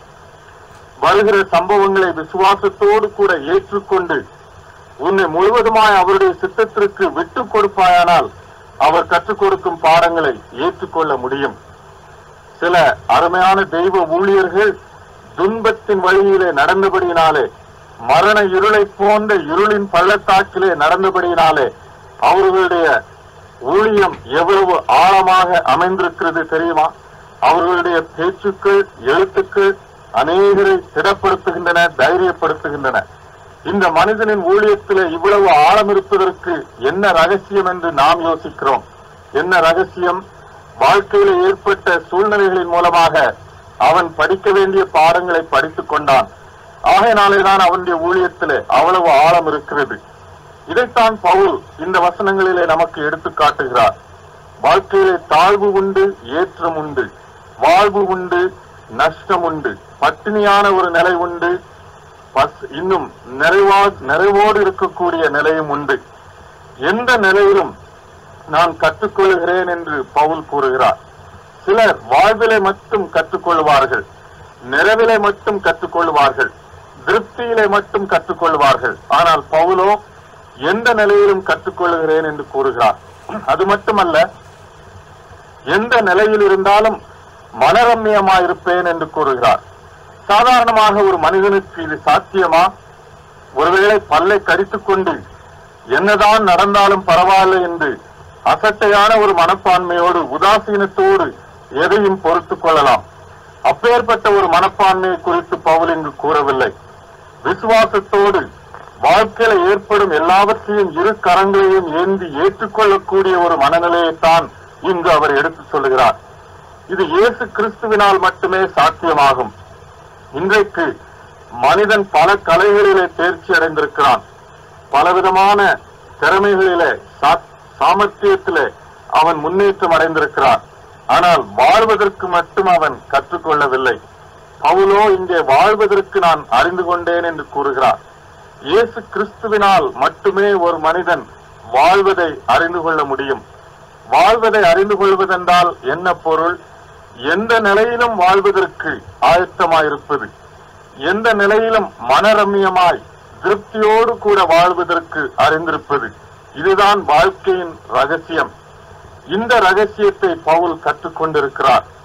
வருகிற சம்பவங்களை விசுவாசத்தோடு கூட ஏற்றுக்கொண்டு உன்னை முழுவதுமாய் அவருடைய சித்தத்திற்கு விட்டு கொடுப்பாயானால் அவர் கற்றுக் கொடுக்கும் பாடங்களை ஏற்றுக்கொள்ள முடியும். சில அருமையான தெய்வ ஊழியர்கள் துன்பத்தின் வழியிலே நடந்தபடியினாலே, மரண இருளை போன்ற இருளின் பள்ளத்தாக்கிலே நடந்தபடியினாலே அவர்களுடைய ஊழியம் எவ்வளவு ஆழமாக அமைந்திருக்கிறது தெரியுமா? அவர்களுடைய பேச்சுக்கள், எழுத்துக்கள் அநேகரை திடப்படுத்துகின்றன, தைரியப்படுத்துகின்றன. இந்த மனிதனின் ஊழியத்திலே இவ்வளவு ஆழம் இருப்பதற்கு என்ன ரகசியம் என்று நாம் யோசிக்கிறோம். என்ன ரகசியம்? வாழ்க்கையில ஏற்பட்ட சூழ்நிலைகளின் மூலமாக அவன் படிக்க வேண்டிய பாடங்களை படித்துக் கொண்டான். ஆகையினாலேதான் அவனுடைய ஊழியத்திலே அவ்வளவு ஆழம் இருக்கிறது. இதைத்தான் பவுல் இந்த வசனங்களிலே நமக்கு எடுத்து காட்டுகிறார். வாழ்க்கையிலே தாழ்வு உண்டு, ஏற்றம் உண்டு, வாழ்வு உண்டு, நஷ்டம் உண்டு, பட்டினியான ஒரு நிலை உண்டு, இன்னும் நிறைவோடு இருக்கக்கூடிய நிலையும் உண்டு. எந்த நிலையிலும் நான் கற்றுக்கொள்கிறேன் என்று பவுல் கூறுகிறார். சிலர் வாழ்விலை மட்டும் கற்றுக்கொள்வார்கள், நிறைவிலை மட்டும் கற்றுக்கொள்வார்கள், திருப்தியிலே மட்டும் கற்றுக்கொள்வார்கள். ஆனால் பவுலோ எந்த நிலையிலும் கற்றுக்கொள்கிறேன் என்று கூறுகிறார். அது மட்டுமல்ல, எந்த நிலையில் இருந்தாலும் மனரம்யமாயிருப்பேன் என்று கூறுகிறார். சாதாரணமாக ஒரு மனிதனுக்கு இது சாத்தியமா? ஒருவேளை பல்லை கடித்துக் கொண்டு என்னதான் நடந்தாலும் பரவாயில்லை என்று அசட்டையான ஒரு மனப்பான்மையோடு, உதாசீனத்தோடு எதையும் பொறுத்துக் கொள்ளலாம். அப்பேற்பட்ட ஒரு மனப்பான்மையை குறித்து பவுல் இங்கு கூறவில்லை. விசுவாசத்தோடு வாழ்க்கையில ஏற்படும் எல்லாவற்றையும் இரு கரங்களையும் ஏந்தி ஏற்றுக்கொள்ளக்கூடிய ஒரு மனநிலையைத்தான் இங்கு அவர் எடுத்து சொல்லுகிறார். இது இயேசு கிறிஸ்துவினால் மட்டுமே சாத்தியமாகும். இன்றைக்கு மனிதன் பல கலைகளிலே தேர்ச்சி அடைந்திருக்கிறான், பலவிதமான திறமைகளிலே, சாமர்த்தியத்திலே அவன் முன்னேற்றம் அடைந்திருக்கிறான். ஆனால் வாழ்வதற்கு மட்டும் அவன் கற்றுக்கொள்ளவில்லை. பவுலோ இங்கே வாழ்வதற்கு நான் அறிந்து கொண்டேன் என்று கூறுகிறார். இயேசு கிறிஸ்துவினால் மட்டுமே ஒரு மனிதன் வாழ்வதை அறிந்து கொள்ள முடியும். வாழ்வதை அறிந்து கொள்வதென்றால் என்ன பொருள்? எந்த நிலையிலும் வாழ்வதற்கு ஆயத்தமாயிருப்பது, எந்த நிலையிலும் மனரம்யமாய் திருப்தியோடு கூட வாழ்வதற்கு அறிந்திருப்பது. இதுதான் வாழ்க்கையின் ரகசியம். இந்த ரகசியத்தை பவுல் கற்றுக்கொண்டிருக்கிறார்.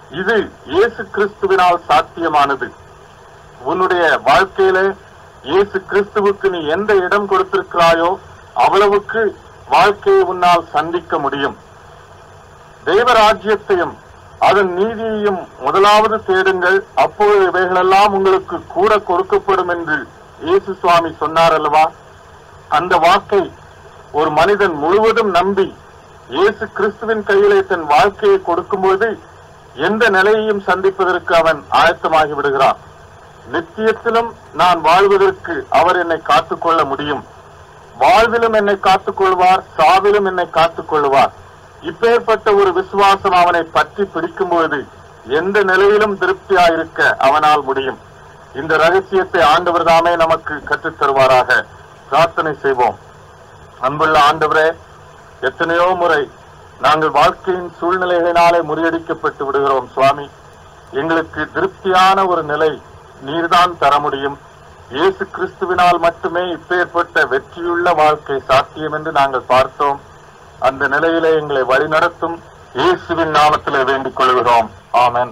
இது இயேசு கிறிஸ்துவினால் சாத்தியமானது. உன்னுடைய வாழ்க்கையில இயேசு கிறிஸ்துவுக்கு நீ எந்த இடம் கொடுத்திருக்கிறாயோ அவ்வளவுக்கு வாழ்க்கையை உன்னால் சந்திக்க முடியும். தேவராஜ்யத்தையும் அதன் நீதியையும் முதலாவது தேடுங்கள், அப்பொழுது இவைகளெல்லாம் உங்களுக்கு கூட கொடுக்கப்படும் என்று இயேசு சுவாமி சொன்னார் அல்லவா? அந்த வாக்கை ஒரு மனிதன் முழுவதும் நம்பி இயேசு கிறிஸ்துவின் கையிலே தன் வாழ்க்கையை கொடுக்கும்போது எந்த நிலையையும் சந்திப்பதற்கு அவன் ஆயத்தமாகி விடுகிறான். நித்தியத்திலும் நான் வாழ்வதற்கு அவர் என்னை காத்துக்கொள்ள முடியும். வாழ்விலும் என்னை காத்துக் கொள்வார், சாவிலும் என்னை காத்துக் கொள்வார். இப்பேற்பட்ட ஒரு விசுவாசம் அவனை பற்றி பிடிக்கும்போது எந்த நிலையிலும் திருப்தியாயிருக்க அவனால் முடியும். இந்த ரகசியத்தை ஆண்டவர் தாமே நமக்கு கற்றுத் தருவாராக. பிரார்த்தனை செய்வோம். அன்புள்ள ஆண்டவரே, எத்தனையோ முறை நாங்கள் வாழ்க்கையின் சூழ்நிலைகளினாலே முறியடிக்கப்பட்டு விடுகிறோம் சுவாமி. எங்களுக்கு திருப்தியான ஒரு நிலை நீர்தான் தர முடியும். இயேசு கிறிஸ்துவினால் மட்டுமே இப்பேற்பட்ட வெற்றியுள்ள வாழ்க்கை சாத்தியம் என்று நாங்கள் பார்த்தோம். அந்த நிலையிலே எங்களை வழிநடத்தும் இயேசுவின் நாமத்திலே வேண்டிக் கொள்கிறோம். ஆமென்.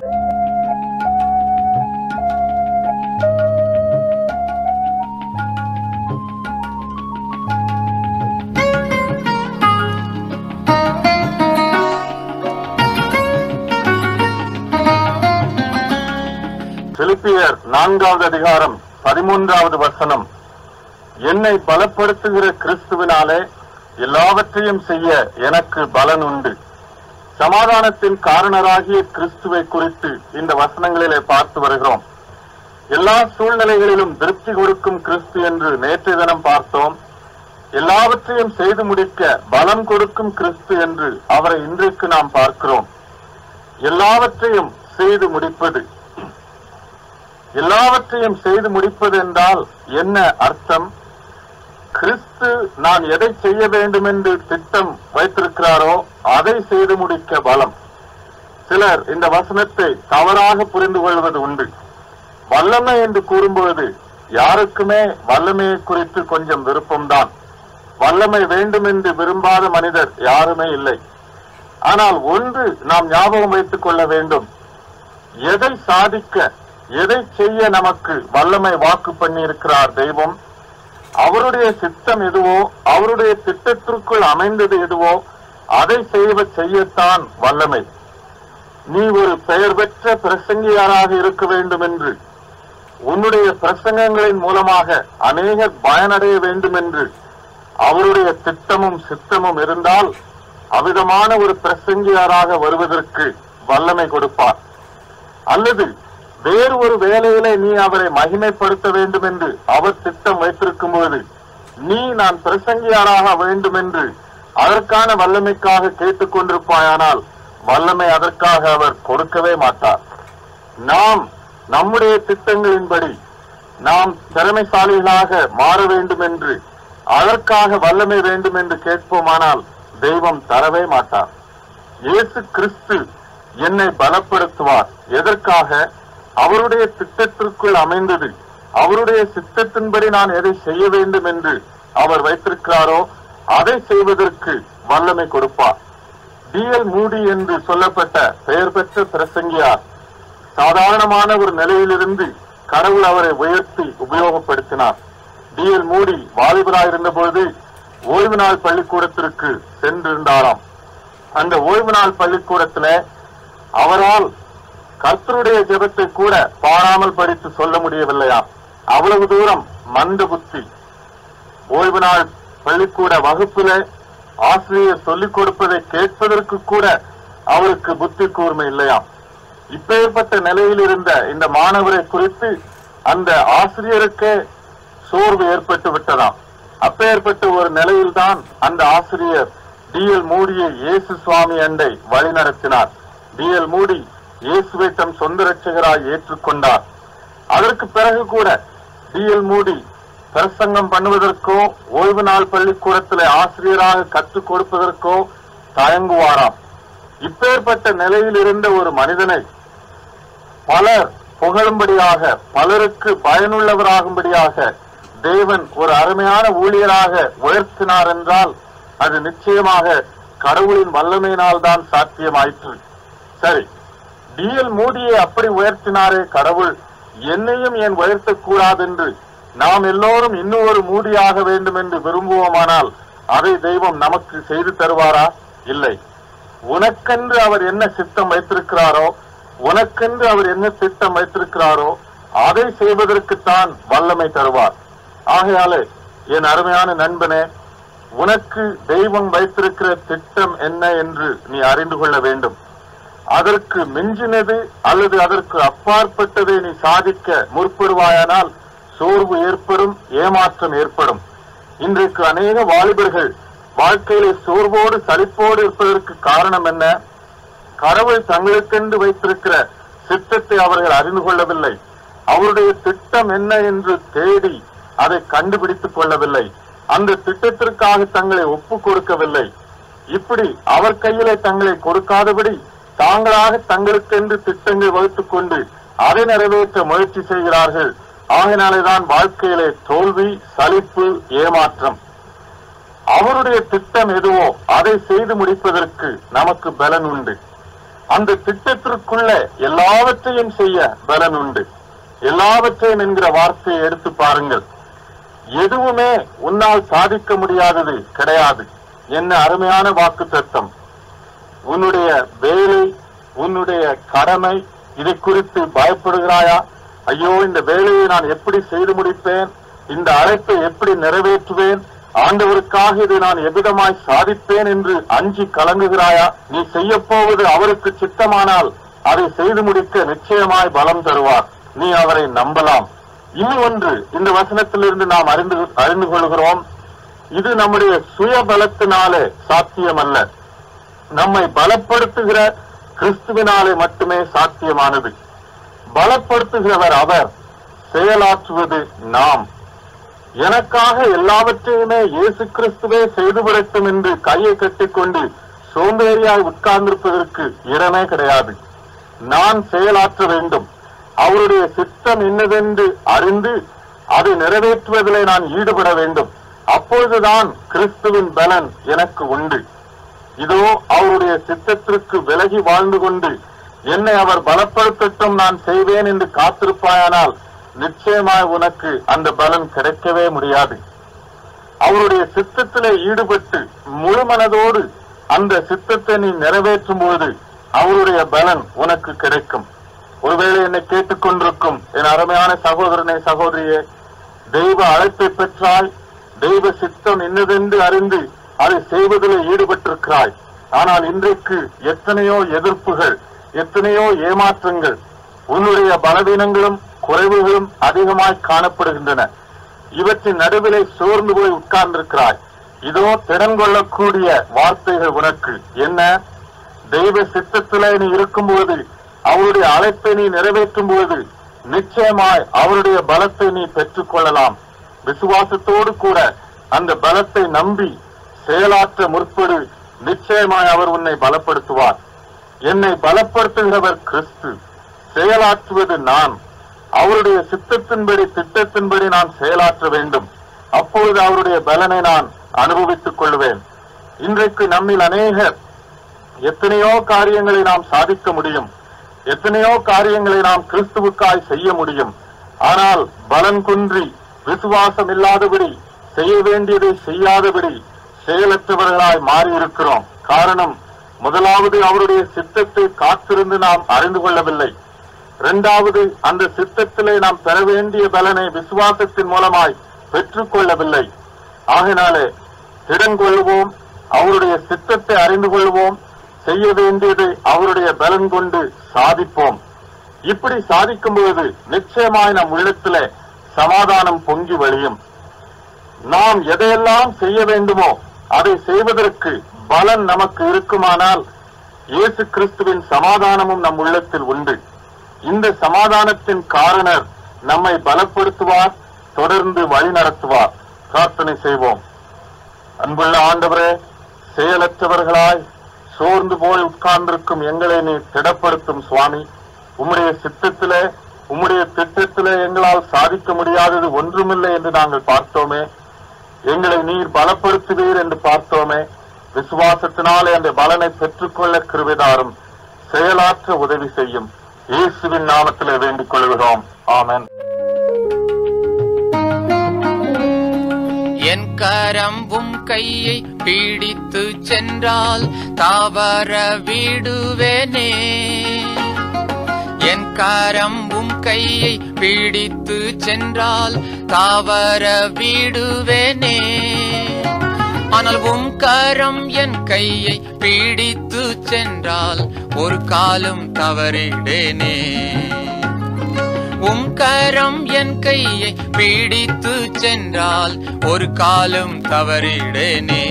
பிலிப்பியர் 4வது அதிகாரம் 13வது வசனம். என்னை பலப்படுத்துகிற கிறிஸ்துவினாலே எல்லாவற்றையும் செய்ய எனக்கு பலன் உண்டு. சமாதானத்தின் காரணராகிய கிறிஸ்துவை குறித்து இந்த வசனங்களிலே பார்த்து வருகிறோம். எல்லா சூழ்நிலைகளிலும் திருப்தி கொடுக்கும் கிறிஸ்து என்று நேற்றைய தினம் பார்த்தோம். எல்லாவற்றையும் செய்து முடிக்க பலம் கொடுக்கும் கிறிஸ்து என்று அவரை இன்றைக்கு நாம் பார்க்கிறோம். எல்லாவற்றையும் செய்து முடிப்பது, எல்லாவற்றையும் செய்து முடிப்பது என்றால் என்ன அர்த்தம்? கிறிஸ்து நான் எதை செய்ய வேண்டும் என்று திட்டம் வைத்திருக்கிறாரோ அதை செய்து முடிக்க பலம். சிலர் இந்த வசனத்தை தவறாக புரிந்து கொள்வது உண்டு. வல்லமை என்று கூறும்போது யாருக்குமே வல்லமையை குறித்து கொஞ்சம் விருப்பம்தான். வல்லமை வேண்டும் என்று விரும்பாத மனிதர் யாருமே இல்லை. ஆனால் ஒன்று நாம் ஞாபகம் வைத்துக் கொள்ள வேண்டும். எதை சாதிக்க, எதை செய்ய நமக்கு வல்லமை வாக்கு பண்ணி இருக்கிறார் தெய்வம், அவருடைய சித்தம் எதுவோ, அவருடைய திட்டத்திற்குள் அமைந்தது எதுவோ அதை செய்யத்தான் வல்லமை. நீ ஒரு பெயர் பெற்ற பிரசங்கியாராக இருக்க வேண்டும் என்று, உன்னுடைய பிரசங்கங்களின் மூலமாக அநேகர் பயனடைய வேண்டும் என்று அவருடைய திட்டமும் சித்தமும் இருந்தால் அவ்விதமான ஒரு பிரசங்கியாராக வருவதற்கு வல்லமை கொடுப்பார். அல்லது வேறு ஒரு வேலையிலே நீ அவரை மகிமைப்படுத்த வேண்டும் என்று அவர் திட்டம் வைத்திருக்கும் போது நீ நான் பிரசங்கியாராக வேண்டும் என்று அதற்கான வல்லமைக்காக கேட்டுக் கொண்டிருப்பாயானால் வல்லமை அதற்காக அவர் கொடுக்கவே மாட்டார். நாம் நம்முடைய திட்டங்களின்படி நாம் திறமைசாலிகளாக மாற வேண்டும் என்று, அதற்காக வல்லமை வேண்டும் என்று கேட்போமானால் தெய்வம் தரவே மாட்டார். இயேசு கிறிஸ்து என்னை பலப்படுத்துவார். எதற்காக? அவருடைய திட்டத்திற்குள் அமைந்தது, அவருடைய சித்தத்தின்படி நான் எதை செய்ய வேண்டும் என்று அவர் வைத்திருக்கிறாரோ அதை செய்வதற்கு வல்லமை கொடுப்பார். D.L. மூடி என்று சொல்லப்பட்ட பெயர் பெற்ற பிரசங்கியார் சாதாரணமான ஒரு நிலையிலிருந்து கடவுள் அவரை உயர்த்தி உபயோகப்படுத்தினார். D.L. மூடி வாலிபராயிருந்த போது ஓய்வு நாள் பள்ளிக்கூடத்திற்கு சென்றிருந்தாராம். அந்த ஓய்வு நாள் பள்ளிக்கூடத்துல அவரால் கர்த்தருடைய ஜெபத்தை கூட பாராமல் படித்து சொல்ல முடியவில்லையாம். அவ்வளவு தூரம் மந்த புத்தி. ஓய்வு நாள் பள்ளிக்கூட வகுப்பில ஆசிரியர் சொல்லிக் கொடுப்பதை கேட்பதற்கு கூட அவருக்கு புத்தி கூர்மை இல்லையாம். இப்பேற்பட்ட நிலையில் இருந்த இந்த மாணவரை குறித்து அந்த ஆசிரியருக்கே சோர்வு ஏற்பட்டு விட்டதாம். அப்பேற்பட்ட ஒரு நிலையில்தான் அந்த ஆசிரியர் D.L. மூடியை இயேசு சுவாமி அண்டை வழி நடத்தினார். D.L. மூடி இயேசுவை தம் சொந்த இரட்சகராய் ஏற்றுக்கொண்டார். அதற்கு பிறகு கூட D.L. மூடி பிரசங்கம் பண்ணுவதற்கோ ஓய்வு நாள் பள்ளிக்கூடத்தில் ஆசிரியராக கற்றுக் கொடுப்பதற்கோ தயங்குவாராம். இப்பேற்பட்ட நிலையில் இருந்த ஒரு மனிதனை பலர் புகழும்படியாக, பலருக்கு பயனுள்ளவராகும்படியாக தேவன் ஒரு அருமையான ஊழியராக உயர்த்தினார் என்றால் அது நிச்சயமாக கடவுளின் வல்லமையினால் தான் சாத்தியமாயிற்று. சரி, D.L. மூடியை அப்படி உயர்த்தினாரே கடவுள், என்னையும் ஏன் உயர்த்தக்கூடாது என்று நாம் எல்லோரும் இன்னும் ஒரு மூடியாக வேண்டும் என்று விரும்புவோமானால் அதை தெய்வம் நமக்கு செய்து தருவாரா? இல்லை. உனக்கென்று அவர் என்ன சித்தம் வைத்திருக்கிறாரோ, உனக்கென்று அவர் என்ன திட்டம் வைத்திருக்கிறாரோ அதை செய்வதற்குத்தான் வல்லமை தருவார். ஆகையாலே என் அருமையான நண்பனே, உனக்கு தெய்வம் வைத்திருக்கிற திட்டம் என்ன என்று நீ அறிந்து கொள்ள வேண்டும். அதற்கு மிஞ்சினது அல்லது அதற்கு அப்பாற்பட்டதை நீ சாதிக்க முற்படுவாயானால் சோர்வு ஏற்படும், ஏமாற்றம் ஏற்படும். இன்றைக்கு அநேக வாலிபர்கள் வாழ்க்கையிலே சோர்வோடு சலிப்போடு இருப்பதற்கு காரணம் என்ன? கடவுள் தங்களுக்கென்று வைத்திருக்கிற சித்தத்தை அவர்கள் அறிந்து கொள்ளவில்லை. அவருடைய திட்டம் என்ன என்று தேடி அதை கண்டுபிடித்துக் கொள்ளவில்லை. அந்த திட்டத்திற்காக தங்களை ஒப்பு கொடுக்கவில்லை. இப்படி அவர் கையிலே தங்களை கொடுக்காதபடி தாங்களாக தங்களுக்கென்று திட்டங்கள் வகுத்துக் கொண்டு அதை நிறைவேற்ற முயற்சி செய்கிறார்கள். ஆகையினாலேதான் வாழ்க்கையிலே தோல்வி, சலிப்பு, ஏமாற்றம். அவருடைய திட்டம் எதுவோ அதை செய்து முடிப்பதற்கு நமக்கு பலன் உண்டு. அந்த திட்டத்திற்குள்ள எல்லாவற்றையும் செய்ய பலன் உண்டு. எல்லாவற்றையும் என்கிற வார்த்தையை எடுத்து பாருங்கள். எதுவுமே உன்னால் சாதிக்க முடியாதது கிடையாது. என்ன அருமையான வாக்கு தத்தம்! உன்னுடைய வேலை, உன்னுடைய கடமை, இதை குறித்து பயப்படுகிறாயா? ஐயோ, இந்த வேலையை நான் எப்படி செய்து முடிப்பேன்? இந்த அழைப்பை எப்படி நிறைவேற்றுவேன்? ஆண்டவருக்காக இதை நான் எவ்விதமாய் சாதிப்பேன் என்று அஞ்சி கலங்குகிறாயா? நீ செய்ய போவது அவருக்கு சித்தமானால் அதை செய்து முடிக்க நிச்சயமாய் பலம் தருவார். நீ அவரை நம்பலாம். இன்னும் ஒன்று இந்த வசனத்திலிருந்து நாம் அறிந்து கொள்கிறோம். இது நம்முடைய சுய பலத்தினாலே சாத்தியமல்ல, நம்மை பலப்படுத்துகிற கிறிஸ்துவினாலே மட்டுமே சாத்தியமானது. பலப்படுத்துகிறவர் அவர், செயலாற்றுவது நாம். எனக்காக எல்லாவற்றையுமே இயேசு கிறிஸ்துவே செய்துவிடட்டும் என்று கையை கட்டிக்கொண்டு சோம்பேறியாய் உட்கார்ந்திருப்பதற்கு இடமே கிடையாது. நான் செயலாற்ற வேண்டும். அவருடைய சித்தம் என்னதென்று அறிந்து அதை நிறைவேற்றுவதிலே நான் ஈடுபட வேண்டும். அப்பொழுதுதான் கிறிஸ்துவின் பலன் எனக்கு உண்டு. இதோ அவருடைய சித்தத்திற்கு விலகி வாழ்ந்து கொண்டு என்னை அவர் பலப்படுத்தட்டும், நான் செய்வேன் என்று காத்திருப்பாயானால் நிச்சயமாய் உனக்கு அந்த பலன் கிடைக்கவே முடியாது. அவருடைய சித்தத்திலே ஈடுபட்டு முழு மனதோடு அந்த சித்தத்தை நீ நிறைவேற்றும் போது அவருடைய பலன் உனக்கு கிடைக்கும். ஒருவேளை என்னை கேட்டுக்கொண்டிருக்கும் என் அருமையான சகோதரனே, சகோதரியே, தெய்வ அழைப்பை பெற்றாய், தெய்வ சித்தம் என்னதென்று அறிந்து அதை செய்வதில் ஈடுபட்டிருக்கிறாய். ஆனால் இன்றைக்கு எத்தனையோ எதிர்ப்புகள், எத்தனையோ ஏமாற்றங்கள், உன்னுடைய பலவீனங்களும் குறைவுகளும் அதிகமாய் காணப்படுகின்றன. இவற்றின் நடுவிலே சோர்ந்து போய் உட்கார்ந்திருக்கிறாய். இதோ திறன் கொள்ளக்கூடிய வார்த்தைகள் உனக்கு. என்ன? தெய்வ சித்தத்திலே நீ இருக்கும்போது, அவருடைய அழைப்பை நீ நிறைவேற்றும் போது நிச்சயமாய் அவருடைய பலத்தை நீ பெற்றுக் கொள்ளலாம். விசுவாசத்தோடு கூட அந்த பலத்தை நம்பி செயலாற்ற முற்படு. நிச்சயமாய் அவர் உன்னை பலப்படுத்துவார். என்னை பலப்படுத்துகிறவர் கிறிஸ்து, செயலாற்றுவது நான். அவருடைய சித்தத்தின்படி, திட்டத்தின்படி நான் செயலாற்ற வேண்டும். அப்பொழுது அவருடைய பலனை நான் அனுபவித்துக் கொள்வேன். இன்றைக்கு நம்மில் அநேகர் எத்தனையோ காரியங்களை நாம் சாதிக்க முடியும், எத்தனையோ காரியங்களை நாம் கிறிஸ்துவுக்காய் செய்ய முடியும். ஆனால் பலன் குன்றி, விசுவாசம் இல்லாதபடி, செய்ய வேண்டியதை செய்யாதபடி செயலற்றவர்களாய் மாறி இருக்கிறோம். காரணம், முதலாவது அவருடைய சித்தத்தை காத்திருந்து நாம் அறிந்து கொள்ளவில்லை. இரண்டாவது, அந்த சித்தத்திலே நாம் பெற வேண்டிய பலனை விசுவாசத்தின் மூலமாய் பெற்றுக் கொள்ளவில்லை. ஆகினாலே திடன் கொள்வோம், அவருடைய சித்தத்தை அறிந்து கொள்வோம், செய்ய வேண்டியதை அவருடைய பலன் கொண்டு சாதிப்போம். இப்படி சாதிக்கும் பொழுது நிச்சயமாய் நம் உள்ளத்திலே சமாதானம் பொங்கி வழியும். நாம் எதையெல்லாம் செய்ய வேண்டுமோ அதை செய்வதற்கு பலன் நமக்கு இருக்குமானால் இயேசு கிறிஸ்துவின் சமாதானமும் நம் உள்ளத்தில் உண்டு. இந்த சமாதானத்தின் காரணர் நம்மை பலப்படுத்துவார், தொடர்ந்து வழி நடத்துவார். பிரார்த்தனை செய்வோம். அன்புள்ள ஆண்டவரே, செயலற்றவர்களாய் சோர்ந்து போய் உட்கார்ந்திருக்கும் எங்களை நீ திடப்படுத்தும் சுவாமி. உம்முடைய சித்தத்திலே, உம்முடைய திட்டத்திலே எங்களால் சாதிக்க முடியாதது ஒன்றுமில்லை என்று நாங்கள் பார்த்தோமே. எங்களை நீர் பலப்படுத்துவீர் என்று பார்த்தோமே. விசுவாசத்தினாலே அந்த பலனை பெற்றுக்கொள்ள கிருபை தாரும். செயலாற்ற உதவி செய்யும். இயேசுவின் நாமத்திலே வேண்டிக் கொள்கிறோம். ஆமென். என் கரம்பும் கையை பிடித்து சென்றால் தவற விடுவேனே. என் கரம்பும் கையை பிடித்து சென்றால் தவற விடுவேனே. ஆனால் உம் கரம் என் கையை பிடித்து சென்றால் ஒரு காலம் தவறிடேனே. உம் கரம் என் கையை பிடித்து சென்றால் ஒரு காலம் தவறிடேனே.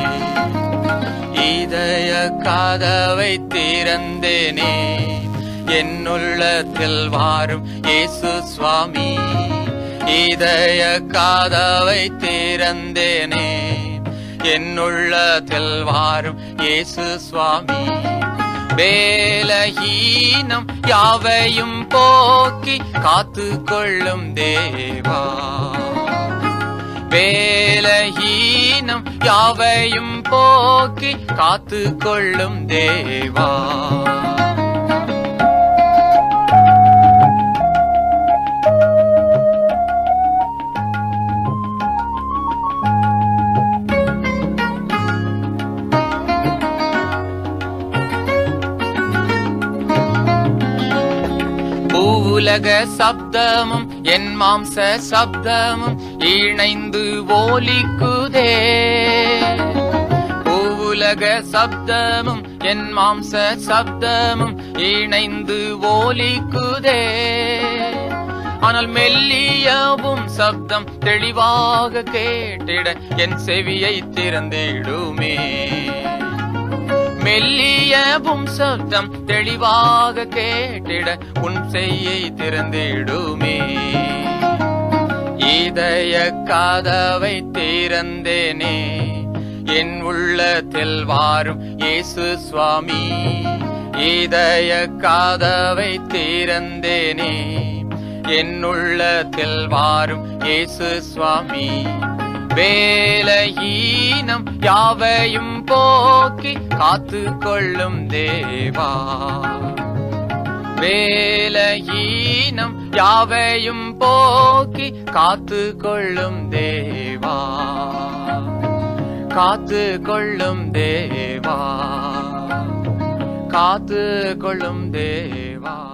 இதய கதவை திறந்தேனே, என்னுள்ளத்தில் வாரும் இயேசு சுவாமி. இதய கதவை திறந்தேனே, என்னுள்ளத்தில் வாரும் இயேசு சுவாமி. வேலஹீனம் யாவையும் போக்கி காத்து கொள்ளும் தேவா. வேலஹீனம் யாவையும் போக்கி காத்து கொள்ளும் தேவா. உலக சப்தமும் என் மாம்ச சப்தமும் இணைந்து ஓலிக்குதே. உலக சப்தமும் என் மாம்ச சப்தமும் இணைந்து ஓலிக்குதே. ஆனால் மெல்லியவும் சப்தம் தெளிவாக கேட்டிட என் செவியை திறந்திடுமே. மெல்லியவும் சப்தம் தெளிவாக கேட்டிட உன் செய்யை திறந்திடுமே. இதய கதவை திறந்தேனே, என் உள்ளத்தில் வாரும் இயேசு சுவாமி. இதய கதவை திறந்தேனே, என் உள்ளத்தில் வாரும் இயேசு சுவாமி. வேலஹீனம் யாவையும் போக்கி காத்து கொள்ளும் தேவா. வேலஹீனம் யாவையும் போக்கி காத்து கொள்ளும் தேவா. காத்து கொள்ளும் தேவா. காத்து கொள்ளும் தேவா.